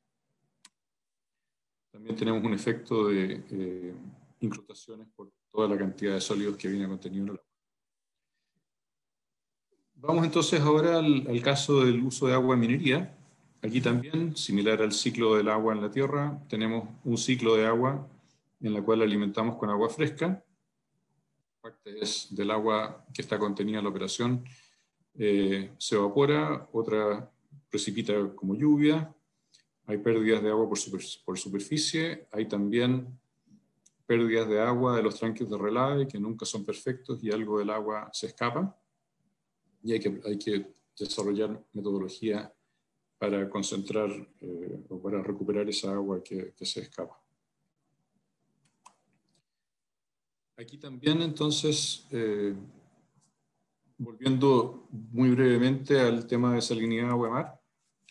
También tenemos un efecto de incrustaciones por toda la cantidad de sólidos que viene contenido en el agua. Vamos entonces ahora al caso del uso de agua en minería. Aquí también, similar al ciclo del agua en la tierra, tenemos un ciclo de agua en la cual alimentamos con agua fresca. Parte es del agua que está contenida en la operación, se evapora, otra precipita como lluvia. Hay pérdidas de agua por superficie, hay también pérdidas de agua de los tranques de relave que nunca son perfectos y algo del agua se escapa. Y hay que desarrollar metodología para concentrar o para recuperar esa agua que se escapa. Aquí también, entonces, volviendo muy brevemente al tema de salinidad agua-mar,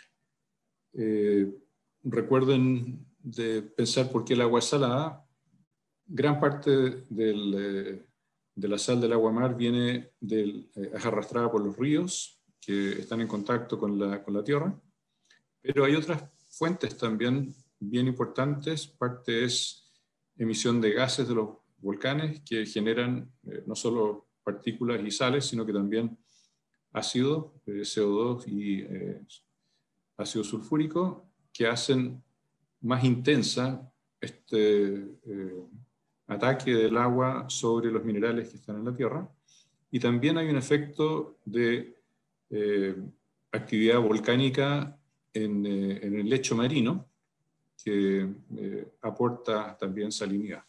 recuerden de pensar por qué el agua es salada. Gran parte de la sal del agua-mar viene es arrastrada por los ríos que están en contacto con la tierra, pero hay otras fuentes también bien importantes. Parte es emisión de gases de los volcanes que generan no solo partículas y sales, sino que también ácido, CO2 y ácido sulfúrico, que hacen más intensa este ataque del agua sobre los minerales que están en la Tierra. Y también hay un efecto de actividad volcánica en el lecho marino que aporta también salinidad.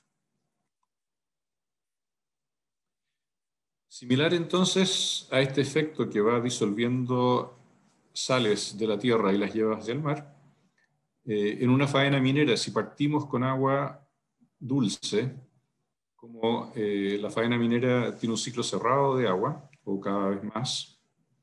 Similar entonces a este efecto que va disolviendo sales de la tierra y las lleva hacia el mar, en una faena minera, si partimos con agua dulce, como la faena minera tiene un ciclo cerrado de agua, o cada vez más,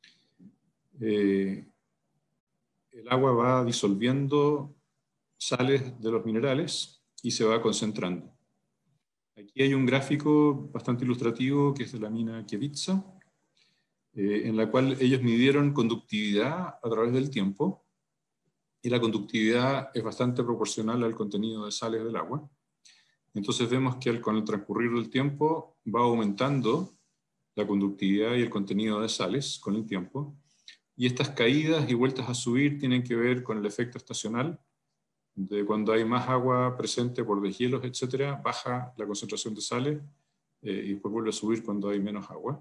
el agua va disolviendo sales de los minerales y se va concentrando. Aquí hay un gráfico bastante ilustrativo que es de la mina Kevitsa, en la cual ellos midieron conductividad a través del tiempo, y la conductividad es bastante proporcional al contenido de sales del agua. Entonces vemos que con el transcurrir del tiempo va aumentando la conductividad y el contenido de sales con el tiempo, y estas caídas y vueltas a subir tienen que ver con el efecto estacional, de cuando hay más agua presente por deshielos, etcétera, baja la concentración de sales y después vuelve a subir cuando hay menos agua.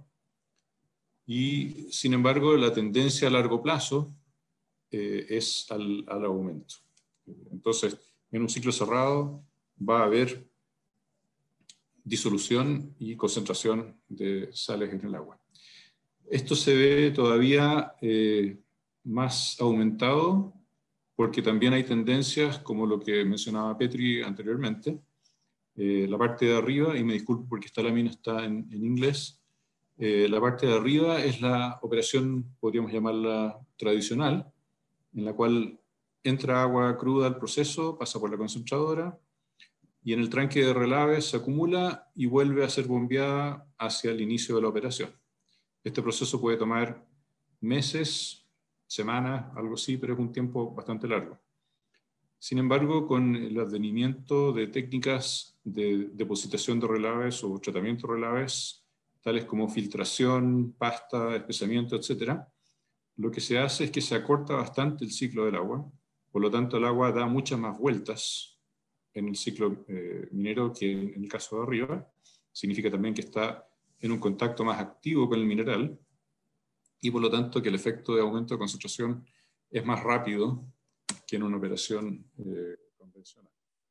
Y sin embargo, la tendencia a largo plazo es al aumento. Entonces, en un ciclo cerrado va a haber disolución y concentración de sales en el agua. Esto se ve todavía más aumentado porque también hay tendencias como lo que mencionaba Petri anteriormente. La parte de arriba, y me disculpo porque esta lámina está en inglés, la parte de arriba es la operación, podríamos llamarla tradicional, en la cual entra agua cruda al proceso, pasa por la concentradora, y en el tranque de relave se acumula y vuelve a ser bombeada hacia el inicio de la operación. Este proceso puede tomar meses, semanas, algo así, pero es un tiempo bastante largo. Sin embargo, con el advenimiento de técnicas de depositación de relaves o tratamiento de relaves, tales como filtración, pasta, espesamiento, etc., lo que se hace es que se acorta bastante el ciclo del agua, por lo tanto el agua da muchas más vueltas en el ciclo minero que en el caso de arriba. Significa también que está en un contacto más activo con el mineral, y por lo tanto que el efecto de aumento de concentración es más rápido que en una operación convencional.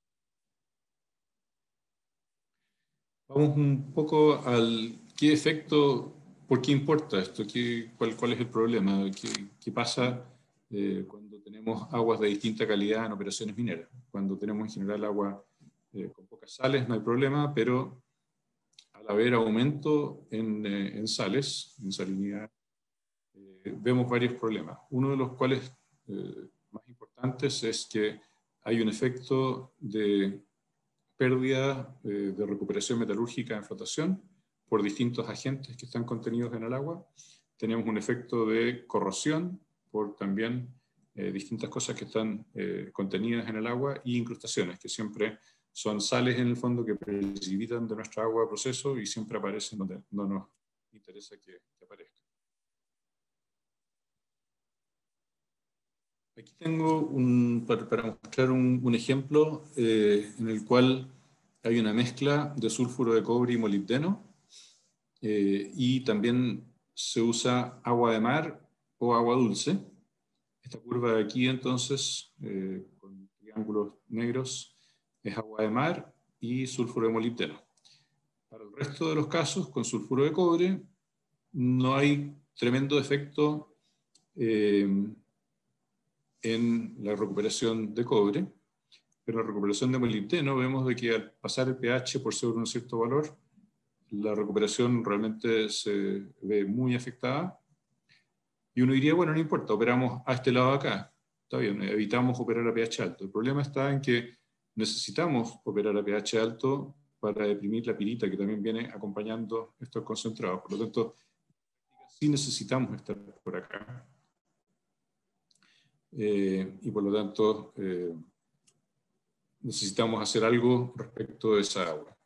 Vamos un poco al qué efecto, por qué importa esto, cuál es el problema, qué pasa cuando tenemos aguas de distinta calidad en operaciones mineras, cuando tenemos en general agua con pocas sales no hay problema, pero al haber aumento en sales, en salinidad, vemos varios problemas. Uno de los cuales más importantes es que hay un efecto de pérdida de recuperación metalúrgica en flotación por distintos agentes que están contenidos en el agua. Tenemos un efecto de corrosión por también distintas cosas que están contenidas en el agua, y incrustaciones, que siempre son sales en el fondo que precipitan de nuestra agua de proceso y siempre aparecen donde no nos interesa que aparezcan. Aquí tengo para mostrar un ejemplo en el cual hay una mezcla de sulfuro de cobre y molibdeno, y también se usa agua de mar o agua dulce. Esta curva de aquí, entonces, con triángulos negros, es agua de mar y sulfuro de molibdeno. Para el resto de los casos, con sulfuro de cobre, no hay tremendo efecto en la recuperación de cobre, pero en la recuperación de molibdeno vemos de que al pasar el pH por sobre un cierto valor, la recuperación realmente se ve muy afectada. Y uno diría, bueno, no importa, operamos a este lado de acá. Está bien, evitamos operar a pH alto. El problema está en que necesitamos operar a pH alto para deprimir la pirita que también viene acompañando estos concentrados. Por lo tanto, sí necesitamos estar por acá. Y por lo tanto, necesitamos hacer algo respecto de esa agua.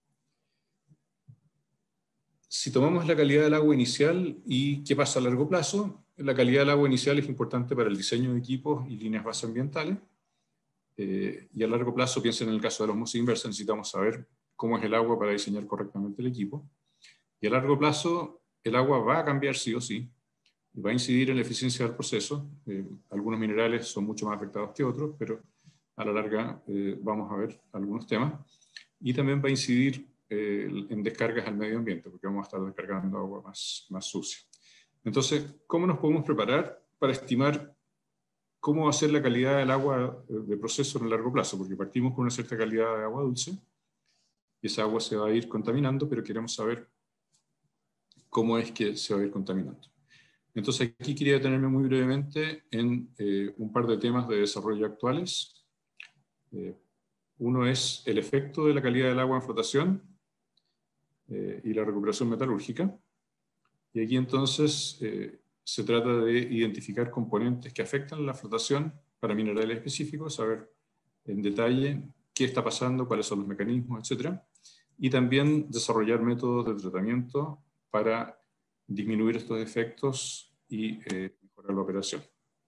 Si tomamos la calidad del agua inicial y qué pasa a largo plazo, la calidad del agua inicial es importante para el diseño de equipos y líneas base ambientales. Y a largo plazo, piensen en el caso de la osmosis inversa, necesitamos saber cómo es el agua para diseñar correctamente el equipo. Y a largo plazo, el agua va a cambiar sí o sí, va a incidir en la eficiencia del proceso. Algunos minerales son mucho más afectados que otros, pero a la larga vamos a ver algunos temas. Y también va a incidir en descargas al medio ambiente, porque vamos a estar descargando agua más sucia. Entonces, ¿cómo nos podemos preparar para estimar cómo va a ser la calidad del agua de proceso en el largo plazo? Porque partimos con una cierta calidad de agua dulce, y esa agua se va a ir contaminando, pero queremos saber cómo es que se va a ir contaminando. Entonces, aquí quería detenerme muy brevemente en un par de temas de desarrollo actuales. Uno es el efecto de la calidad del agua en flotación y la recuperación metalúrgica. Y aquí entonces se trata de identificar componentes que afectan la flotación para minerales específicos, saber en detalle qué está pasando, cuáles son los mecanismos, etc. Y también desarrollar métodos de tratamiento para disminuir estos efectos y mejorar la operación.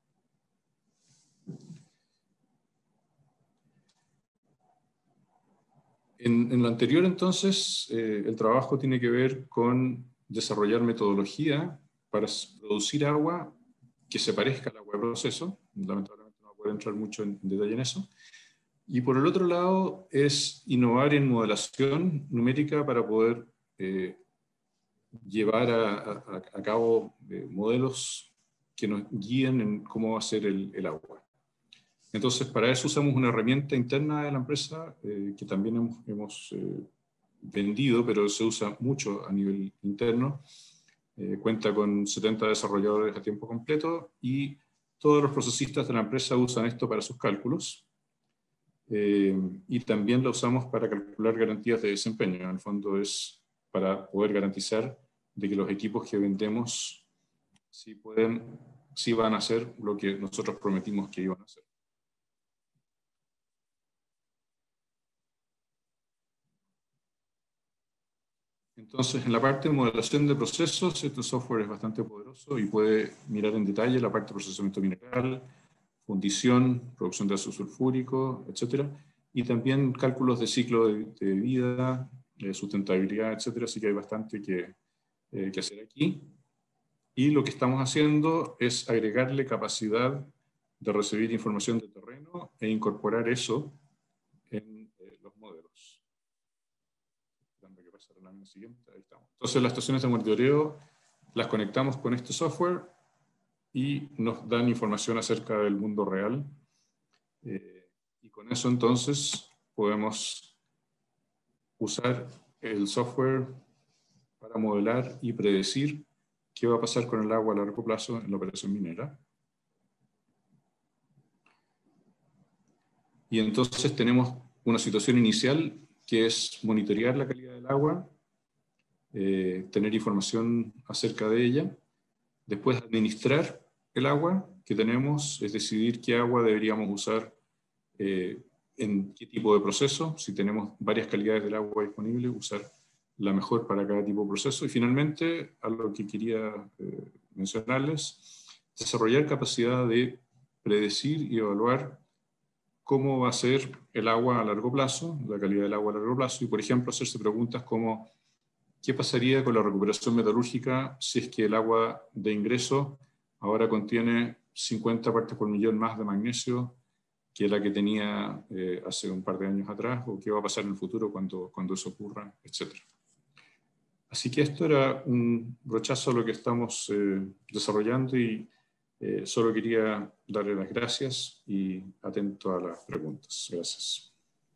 En lo anterior, entonces, el trabajo tiene que ver con desarrollar metodología para producir agua que se parezca al agua de proceso. Lamentablemente no voy a poder entrar mucho en detalle en eso. Y por el otro lado, es innovar en modelación numérica para poder llevar a cabo modelos que nos guíen en cómo va a ser el agua. Entonces, para eso usamos una herramienta interna de la empresa que también hemos vendido, pero se usa mucho a nivel interno. Cuenta con 70 desarrolladores a tiempo completo y todos los procesistas de la empresa usan esto para sus cálculos. Y también lo usamos para calcular garantías de desempeño. En el fondo es para poder garantizar de que los equipos que vendemos sí van a hacer lo que nosotros prometimos que iban a hacer. Entonces, en la parte de modelación de procesos, este software es bastante poderoso y puede mirar en detalle la parte de procesamiento mineral, fundición, producción de ácido sulfúrico, etc. Y también cálculos de ciclo de vida, sustentabilidad, etc. Así que hay bastante que hacer aquí. Y lo que estamos haciendo es agregarle capacidad de recibir información de terreno e incorporar eso en los modelos. Que pasar a la siguiente. Ahí estamos. Entonces las estaciones de monitoreo las conectamos con este software y nos dan información acerca del mundo real. Y con eso entonces podemos usar el software para modelar y predecir qué va a pasar con el agua a largo plazo en la operación minera. Y entonces tenemos una situación inicial que es monitorear la calidad del agua, tener información acerca de ella, después administrar el agua que tenemos, es decidir qué agua deberíamos usar, en qué tipo de proceso, si tenemos varias calidades del agua disponible, usar la mejor para cada tipo de proceso. Y finalmente, a lo que quería mencionarles, desarrollar capacidad de predecir y evaluar cómo va a ser el agua a largo plazo, la calidad del agua a largo plazo, y por ejemplo hacerse preguntas como ¿qué pasaría con la recuperación metalúrgica si es que el agua de ingreso ahora contiene 50 partes por millón más de magnesio que la que tenía hace un par de años atrás, o qué va a pasar en el futuro cuando eso ocurra, etcétera? Así que esto era un brochazo a lo que estamos desarrollando y solo quería darle las gracias y atento a las preguntas. Gracias.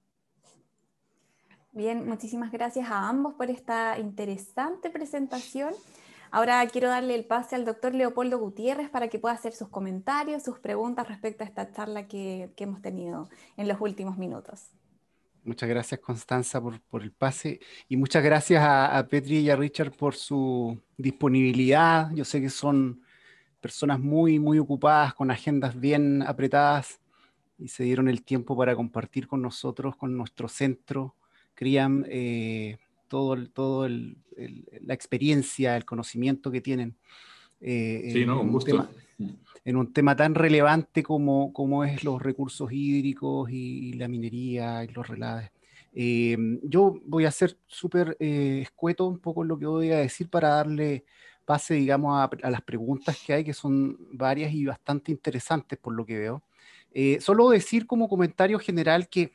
Bien, muchísimas gracias a ambos por esta interesante presentación. Ahora quiero darle el pase al doctor Leopoldo Gutiérrez para que pueda hacer sus comentarios, sus preguntas respecto a esta charla que hemos tenido en los últimos minutos. Muchas gracias, Constanza, por el pase, y muchas gracias a Petri y a Richard por su disponibilidad. Yo sé que son personas muy, muy ocupadas, con agendas bien apretadas, y se dieron el tiempo para compartir con nosotros, con nuestro centro, CRIAM, la experiencia, el conocimiento que tienen Sí, no, un gusto. En un tema tan relevante como es los recursos hídricos y la minería y los relaves. Yo voy a ser súper escueto un poco en lo que voy a decir para darle pase, digamos, a las preguntas que hay, que son varias y bastante interesantes por lo que veo. Solo decir como comentario general que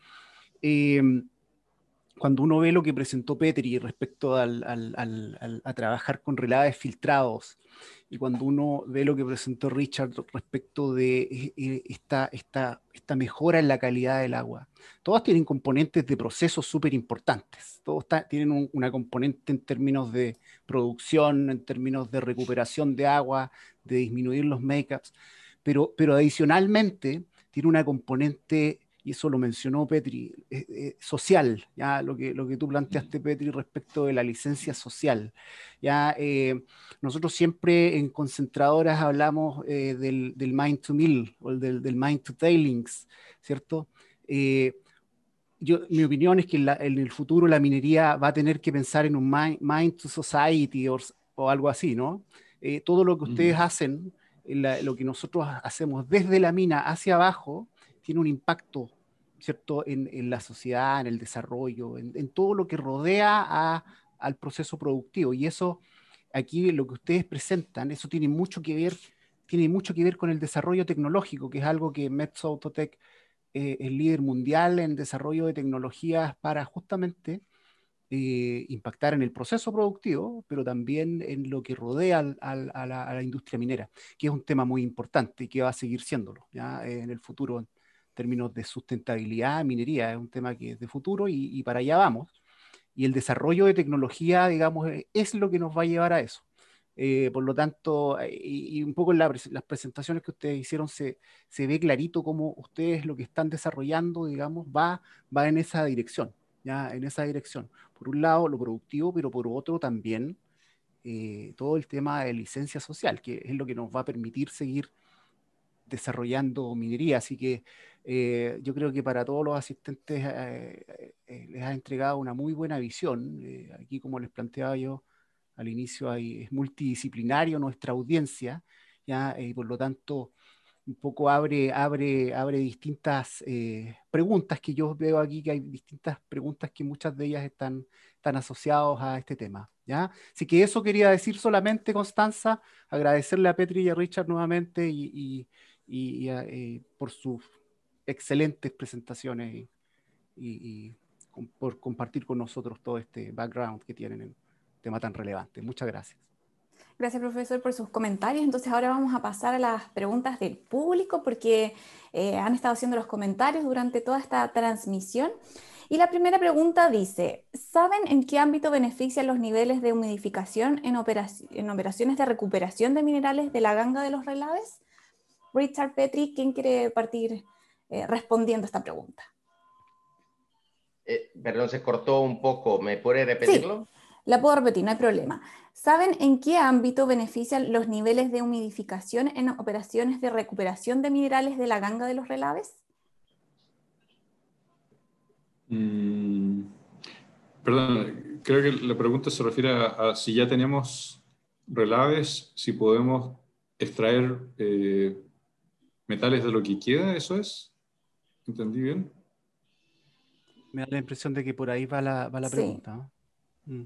cuando uno ve lo que presentó Petri respecto a trabajar con relaves filtrados, y cuando uno ve lo que presentó Richard respecto de esta mejora en la calidad del agua, todas tienen componentes de procesos súper importantes. Todos tienen una componente en términos de producción, en términos de recuperación de agua, de disminuir los make-ups, pero adicionalmente tiene una componente, y eso lo mencionó Petri, social, ¿ya? Lo que tú planteaste, Petri, respecto de la licencia social. ¿Ya? Nosotros siempre en concentradoras hablamos del mine to mill, o del mine to tailings, ¿cierto? Mi opinión es que en el futuro la minería va a tener que pensar en un mine to society o algo así, ¿no? Todo lo que ustedes hacen, lo que nosotros hacemos desde la mina hacia abajo, tiene un impacto, ¿cierto?, en la sociedad, en el desarrollo, en todo lo que rodea al proceso productivo. Y eso, aquí lo que ustedes presentan, eso tiene mucho que ver con el desarrollo tecnológico, que es algo que Metso Outotec es líder mundial en desarrollo de tecnologías para justamente impactar en el proceso productivo, pero también en lo que rodea a la industria minera, que es un tema muy importante y que va a seguir siéndolo, ¿ya? En el futuro, en términos de sustentabilidad, minería, es un tema que es de futuro y para allá vamos. Y el desarrollo de tecnología, digamos, es lo que nos va a llevar a eso. Por lo tanto, y un poco en las presentaciones que ustedes hicieron se ve clarito cómo ustedes lo que están desarrollando, digamos, va en esa dirección, ¿ya? En esa dirección. Por un lado, lo productivo, pero por otro también todo el tema de licencia social, que es lo que nos va a permitir seguir desarrollando minería. Así que yo creo que para todos los asistentes les ha entregado una muy buena visión. Aquí, como les planteaba yo al inicio, es multidisciplinario nuestra audiencia, ¿ya? Y por lo tanto un poco abre distintas preguntas, que yo veo aquí que hay distintas preguntas que muchas de ellas están asociadas a este tema, ¿ya? Así que eso quería decir solamente, Constanza, agradecerle a Petri y a Richard nuevamente por sus excelentes presentaciones y por compartir con nosotros todo este background que tienen en un tema tan relevante. Muchas gracias. Gracias, profesor, por sus comentarios. Entonces ahora vamos a pasar a las preguntas del público, porque han estado haciendo los comentarios durante toda esta transmisión. Y la primera pregunta dice, ¿saben en qué ámbito benefician los niveles de humidificación en operaciones de recuperación de minerales de la ganga de los relaves? Richard, Petri, ¿quién quiere partir respondiendo a esta pregunta? Perdón, se cortó un poco. ¿Me puede Sí, repetirlo? la puedo repetir, no hay problema. ¿Saben en qué ámbito benefician los niveles de humidificación en operaciones de recuperación de minerales de la ganga de los relaves? Perdón, creo que la pregunta se refiere a si ya tenemos relaves, si podemos extraer metales de lo que queda, ¿eso es? ¿Entendí bien? Me da la impresión de que por ahí va la Sí. pregunta, ¿no? Mm.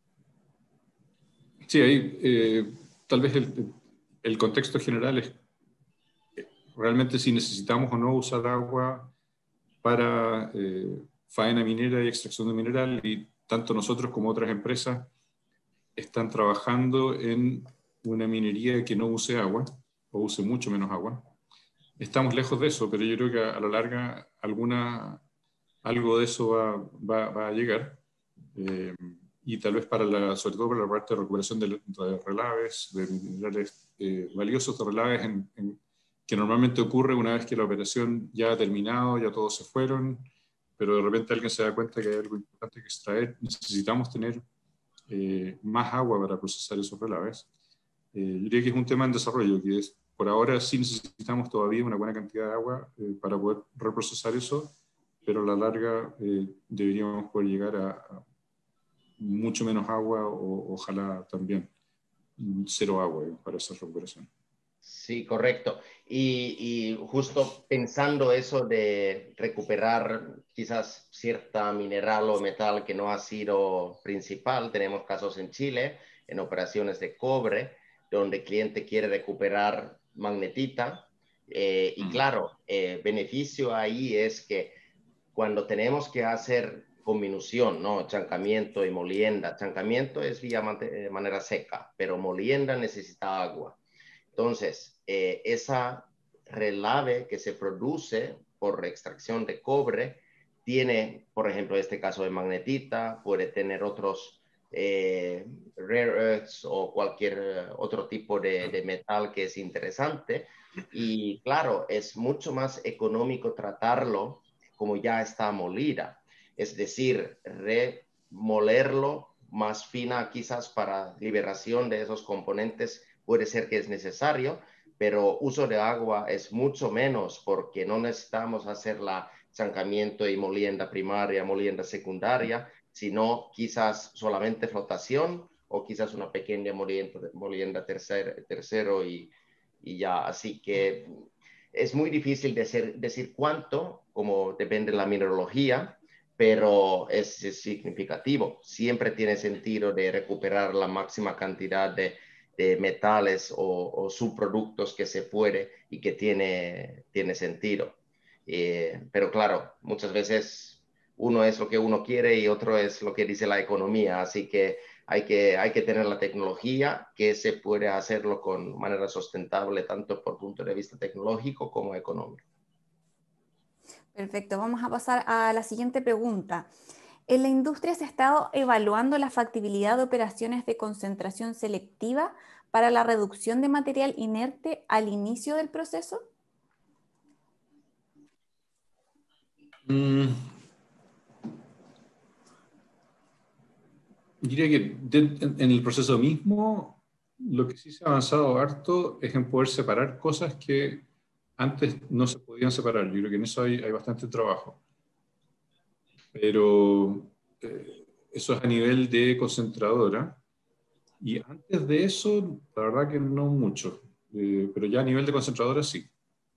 Sí, ahí tal vez el contexto general es realmente si necesitamos o no usar agua para faena minera y extracción de mineral, y tanto nosotros como otras empresas están trabajando en una minería que no use agua o use mucho menos agua. Estamos lejos de eso, pero yo creo que a la larga algo de eso va a llegar. Eh, y tal vez sobre todo para la parte de recuperación de relaves, de minerales valiosos de relaves, que normalmente ocurre una vez que la operación ya ha terminado, ya todos se fueron, pero de repente alguien se da cuenta que hay algo importante que extraer. Necesitamos tener más agua para procesar esos relaves. Yo diría que es un tema en desarrollo, que es, por ahora sí necesitamos todavía una buena cantidad de agua para poder reprocesar eso, pero a la larga deberíamos poder llegar a mucho menos agua o ojalá también cero agua para esa recuperación. Sí, correcto. Y justo pensando eso de recuperar quizás cierta mineral o metal que no ha sido principal, tenemos casos en Chile, en operaciones de cobre, donde el cliente quiere recuperar magnetita. Y claro, beneficio ahí es que cuando tenemos que hacer combinación, ¿no? Chancamiento y molienda. Chancamiento es vía manera seca, pero molienda necesita agua. Entonces, esa relave que se produce por extracción de cobre tiene, por ejemplo, este caso de magnetita, puede tener otros rare earths o cualquier otro tipo de metal que es interesante. Y claro, es mucho más económico tratarlo como ya está molida. Es decir, remolerlo más fina quizás para liberación de esos componentes puede ser que es necesario, pero uso de agua es mucho menos porque no necesitamos hacer la chancamiento y molienda primaria, molienda secundaria, sino quizás solamente flotación o quizás una pequeña molienda tercero y ya. Así que es muy difícil decir cuánto, como depende de la mineralogía, pero es significativo. Siempre tiene sentido de recuperar la máxima cantidad de metales o subproductos que se puede y que tiene sentido. Pero claro, muchas veces uno es lo que uno quiere y otro es lo que dice la economía, así que hay que tener la tecnología que se puede hacerlo con manera sustentable, tanto por punto de vista tecnológico como económico. Perfecto, vamos a pasar a la siguiente pregunta. ¿En la industria se ha estado evaluando la factibilidad de operaciones de concentración selectiva para la reducción de material inerte al inicio del proceso? Diría que en el proceso mismo, lo que sí se ha avanzado harto es en poder separar cosas que antes no se podían separar. Yo creo que en eso hay bastante trabajo. Pero eso es a nivel de concentradora. Y antes de eso, la verdad que no mucho. Pero ya a nivel de concentradora sí.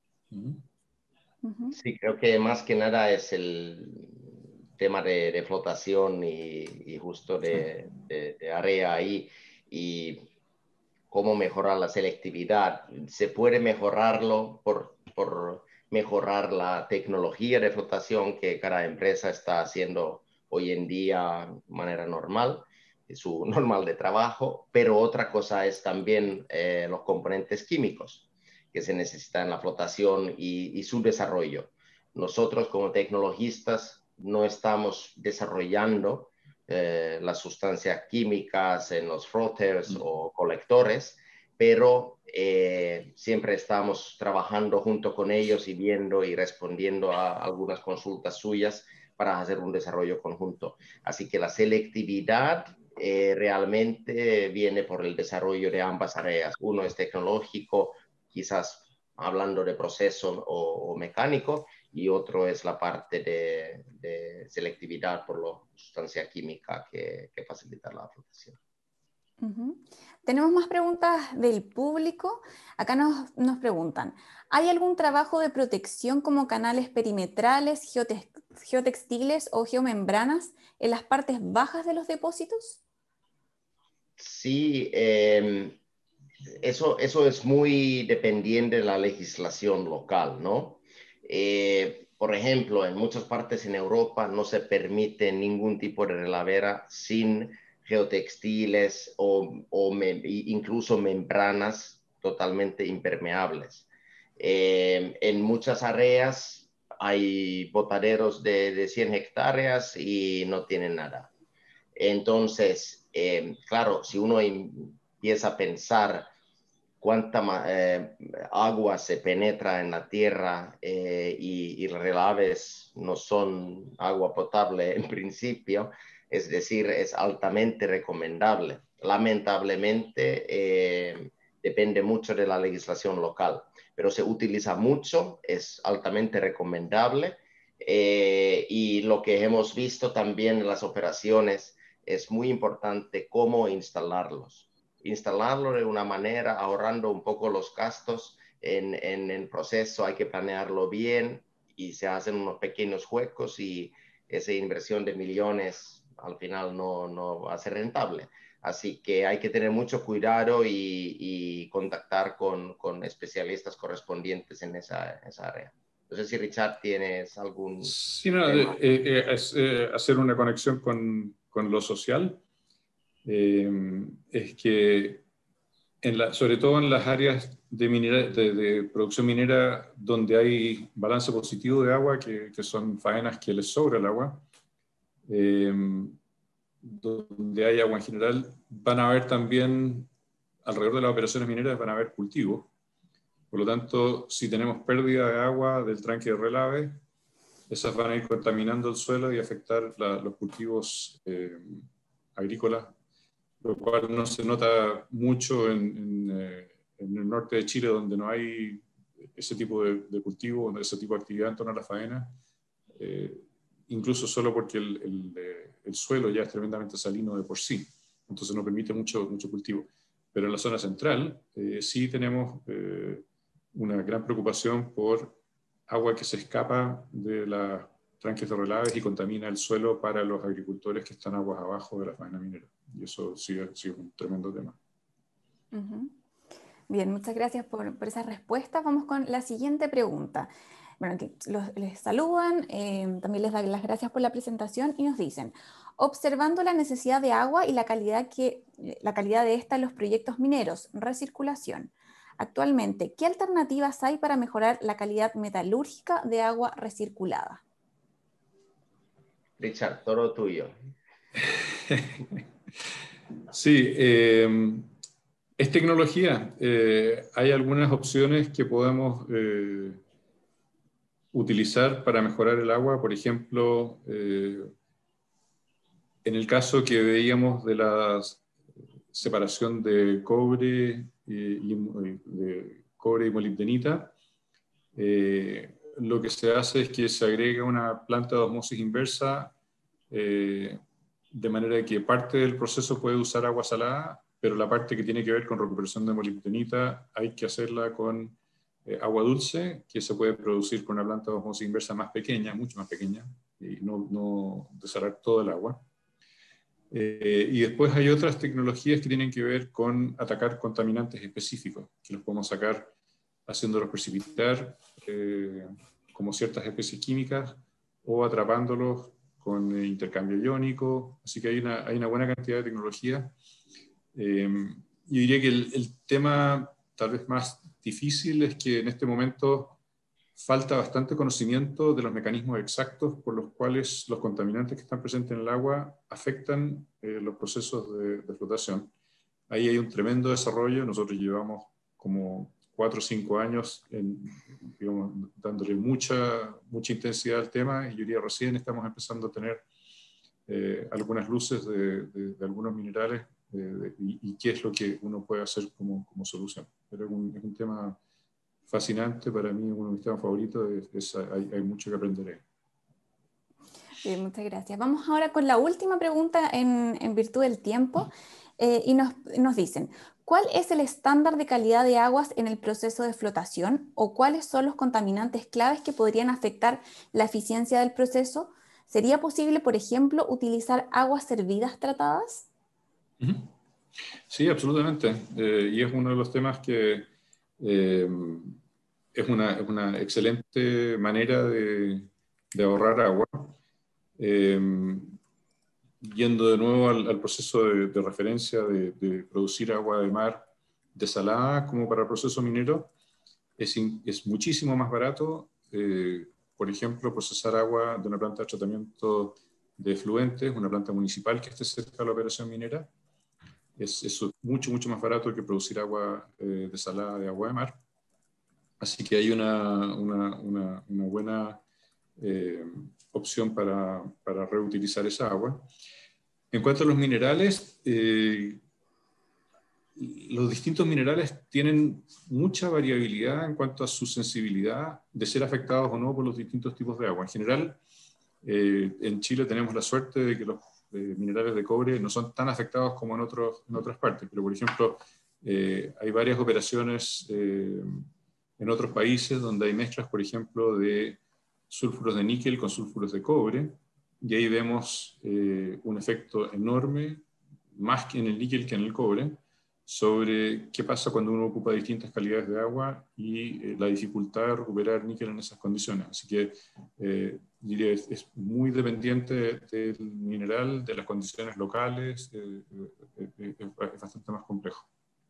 Sí, creo que más que nada es el tema de flotación y justo Sí. de área ahí y cómo mejorar la selectividad. Se puede mejorarlo por mejorar la tecnología de flotación que cada empresa está haciendo hoy en día de manera normal, su normal de trabajo, pero otra cosa es también los componentes químicos que se necesitan en la flotación y su desarrollo. Nosotros como tecnologistas no estamos desarrollando las sustancias químicas en los floaters o colectores, pero siempre estamos trabajando junto con ellos y viendo y respondiendo a algunas consultas suyas para hacer un desarrollo conjunto. Así que la selectividad realmente viene por el desarrollo de ambas áreas. Uno es tecnológico, quizás hablando de proceso o mecánico, y otro es la parte de selectividad por la sustancia química que facilita la flotación. Tenemos más preguntas del público. Acá nos preguntan, ¿hay algún trabajo de protección como canales perimetrales, geotextiles o geomembranas en las partes bajas de los depósitos? Sí, eso es muy dependiente de la legislación local, ¿no? Por ejemplo, en muchas partes en Europa no se permite ningún tipo de relavera sin geotextiles incluso membranas totalmente impermeables. En muchas áreas hay botaderos de 100 hectáreas y no tienen nada. Entonces, claro, si uno empieza a pensar cuánta agua se penetra en la tierra y relaves no son agua potable en principio, es decir, es altamente recomendable. Lamentablemente, depende mucho de la legislación local, pero se utiliza mucho, es altamente recomendable y lo que hemos visto también en las operaciones es muy importante cómo instalarlos. Instalarlo de una manera ahorrando un poco los gastos en el proceso, hay que planearlo bien y se hacen unos pequeños huecos y esa inversión de millones al final no va a ser rentable. Así que hay que tener mucho cuidado y contactar con especialistas correspondientes en esa área. No sé si Richard tienes algún Sí, no, tema. hacer una conexión con lo social. Es que sobre todo en las áreas de producción minera donde hay balance positivo de agua, que son faenas que les sobra el agua, donde hay agua en general, van a haber también, alrededor de las operaciones mineras, van a haber cultivos. Por lo tanto, si tenemos pérdida de agua del tranque de relave, esas van a ir contaminando el suelo y afectar los cultivos agrícolas, lo cual no se nota mucho en el norte de Chile, donde no hay ese tipo de cultivo, ese tipo de actividad en torno a la faena, incluso solo porque el suelo ya es tremendamente salino de por sí, entonces no permite mucho cultivo. Pero en la zona central sí tenemos una gran preocupación por agua que se escapa de los tranques de relaves y contamina el suelo para los agricultores que están aguas abajo de la faena minera. Y eso sí es un tremendo tema. Bien, muchas gracias por esa respuesta. Vamos con la siguiente pregunta. Bueno, les saludan, también les dan las gracias por la presentación y nos dicen, observando la necesidad de agua y la calidad de esta en los proyectos mineros, recirculación, actualmente, ¿qué alternativas hay para mejorar la calidad metalúrgica de agua recirculada? Richard, todo tuyo. Sí, es tecnología. Hay algunas opciones que podemos utilizar para mejorar el agua. Por ejemplo, en el caso que veíamos de la separación de cobre y molibdenita, lo que se hace es que se agrega una planta de osmosis inversa, de manera que parte del proceso puede usar agua salada, pero la parte que tiene que ver con recuperación de molibdenita hay que hacerla con agua dulce, que se puede producir con una planta de osmosis inversa más pequeña, mucho más pequeña, y no desalar todo el agua. Y después hay otras tecnologías que tienen que ver con atacar contaminantes específicos, que los podemos sacar haciéndolos precipitar como ciertas especies químicas o atrapándolos con intercambio iónico. Así que hay una buena cantidad de tecnología. Yo diría que el tema tal vez más difícil es que en este momento falta bastante conocimiento de los mecanismos exactos por los cuales los contaminantes que están presentes en el agua afectan los procesos de flotación. Ahí hay un tremendo desarrollo. Nosotros llevamos como 4 o 5 años digamos, dándole mucha intensidad al tema, y yo diría recién estamos empezando a tener algunas luces de algunos minerales y qué es lo que uno puede hacer como solución. Pero es un tema fascinante para mí, uno de mis temas favoritos, hay mucho que aprender ahí. Bien, muchas gracias. Vamos ahora con la última pregunta en virtud del tiempo, y nos dicen, ¿cuál es el estándar de calidad de aguas en el proceso de flotación, o cuáles son los contaminantes claves que podrían afectar la eficiencia del proceso? ¿Sería posible, por ejemplo, utilizar aguas servidas tratadas? Sí, absolutamente. Y es uno de los temas que es una excelente manera de ahorrar agua. Yendo de nuevo al proceso de referencia de producir agua de mar desalada como para el proceso minero, es muchísimo más barato, por ejemplo, procesar agua de una planta de tratamiento de efluentes, una planta municipal que esté cerca de la operación minera. Es mucho más barato que producir agua desalada de agua de mar. Así que hay una buena opción para reutilizar esa agua. En cuanto a los minerales, los distintos minerales tienen mucha variabilidad en cuanto a su sensibilidad de ser afectados o no por los distintos tipos de agua. En general, en Chile tenemos la suerte de que los minerales de cobre no son tan afectados como en otras partes, pero por ejemplo, hay varias operaciones en otros países donde hay mezclas, por ejemplo, de sulfuros de níquel con sulfuros de cobre, y ahí vemos un efecto enorme, más que en el níquel que en el cobre, sobre qué pasa cuando uno ocupa distintas calidades de agua y la dificultad de recuperar níquel en esas condiciones. Así que diría, es muy dependiente del mineral, de las condiciones locales, es bastante más complejo.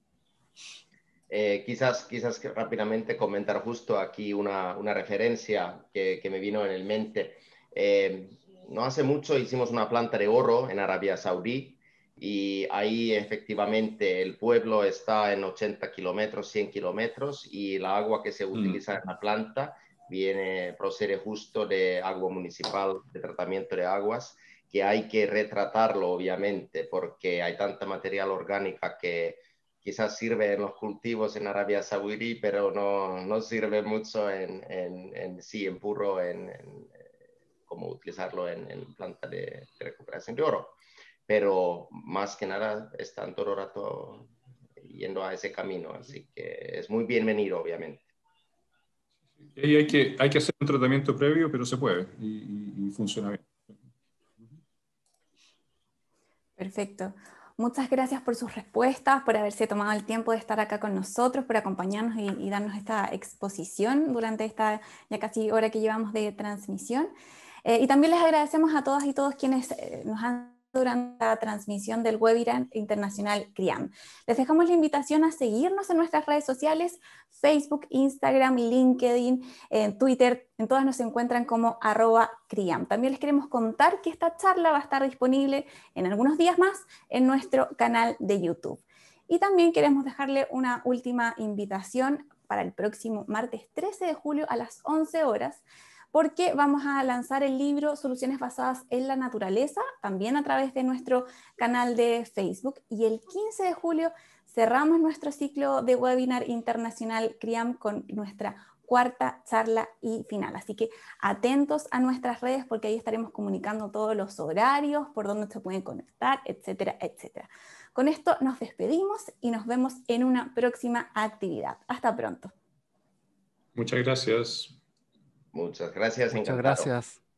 Quizás que rápidamente comentar justo aquí una referencia que me vino en el mente. No hace mucho hicimos una planta de oro en Arabia Saudí, y ahí efectivamente el pueblo está en 80 kilómetros, 100 kilómetros, y el agua que se utiliza en la planta procede justo de agua municipal, de tratamiento de aguas, que hay que retratarlo obviamente porque hay tanta material orgánica que quizás sirve en los cultivos en Arabia Saudí, pero no sirve mucho en puro, cómo utilizarlo en planta de recuperación de oro. Pero más que nada están todo el rato yendo a ese camino, así que es muy bienvenido, obviamente. Y hay que hacer un tratamiento previo, pero se puede y funciona bien. Perfecto. Muchas gracias por sus respuestas, por haberse tomado el tiempo de estar acá con nosotros, por acompañarnos y darnos esta exposición durante esta ya casi hora que llevamos de transmisión. Y también les agradecemos a todas y todos quienes nos han durante la transmisión del webinar internacional CRIAM. Les dejamos la invitación a seguirnos en nuestras redes sociales, Facebook, Instagram, LinkedIn, Twitter, en todas nos encuentran como @CRIAM. También les queremos contar que esta charla va a estar disponible en algunos días más en nuestro canal de YouTube. Y también queremos dejarle una última invitación para el próximo martes 13 de julio a las 11 horas, porque vamos a lanzar el libro Soluciones basadas en la naturaleza, también a través de nuestro canal de Facebook. Y el 15 de julio cerramos nuestro ciclo de webinar internacional CRIAM con nuestra cuarta charla y final. Así que atentos a nuestras redes porque ahí estaremos comunicando todos los horarios, por dónde se pueden conectar, etcétera, etcétera. Con esto nos despedimos y nos vemos en una próxima actividad. Hasta pronto. Muchas gracias. Muchas gracias, Muchas encantado. gracias.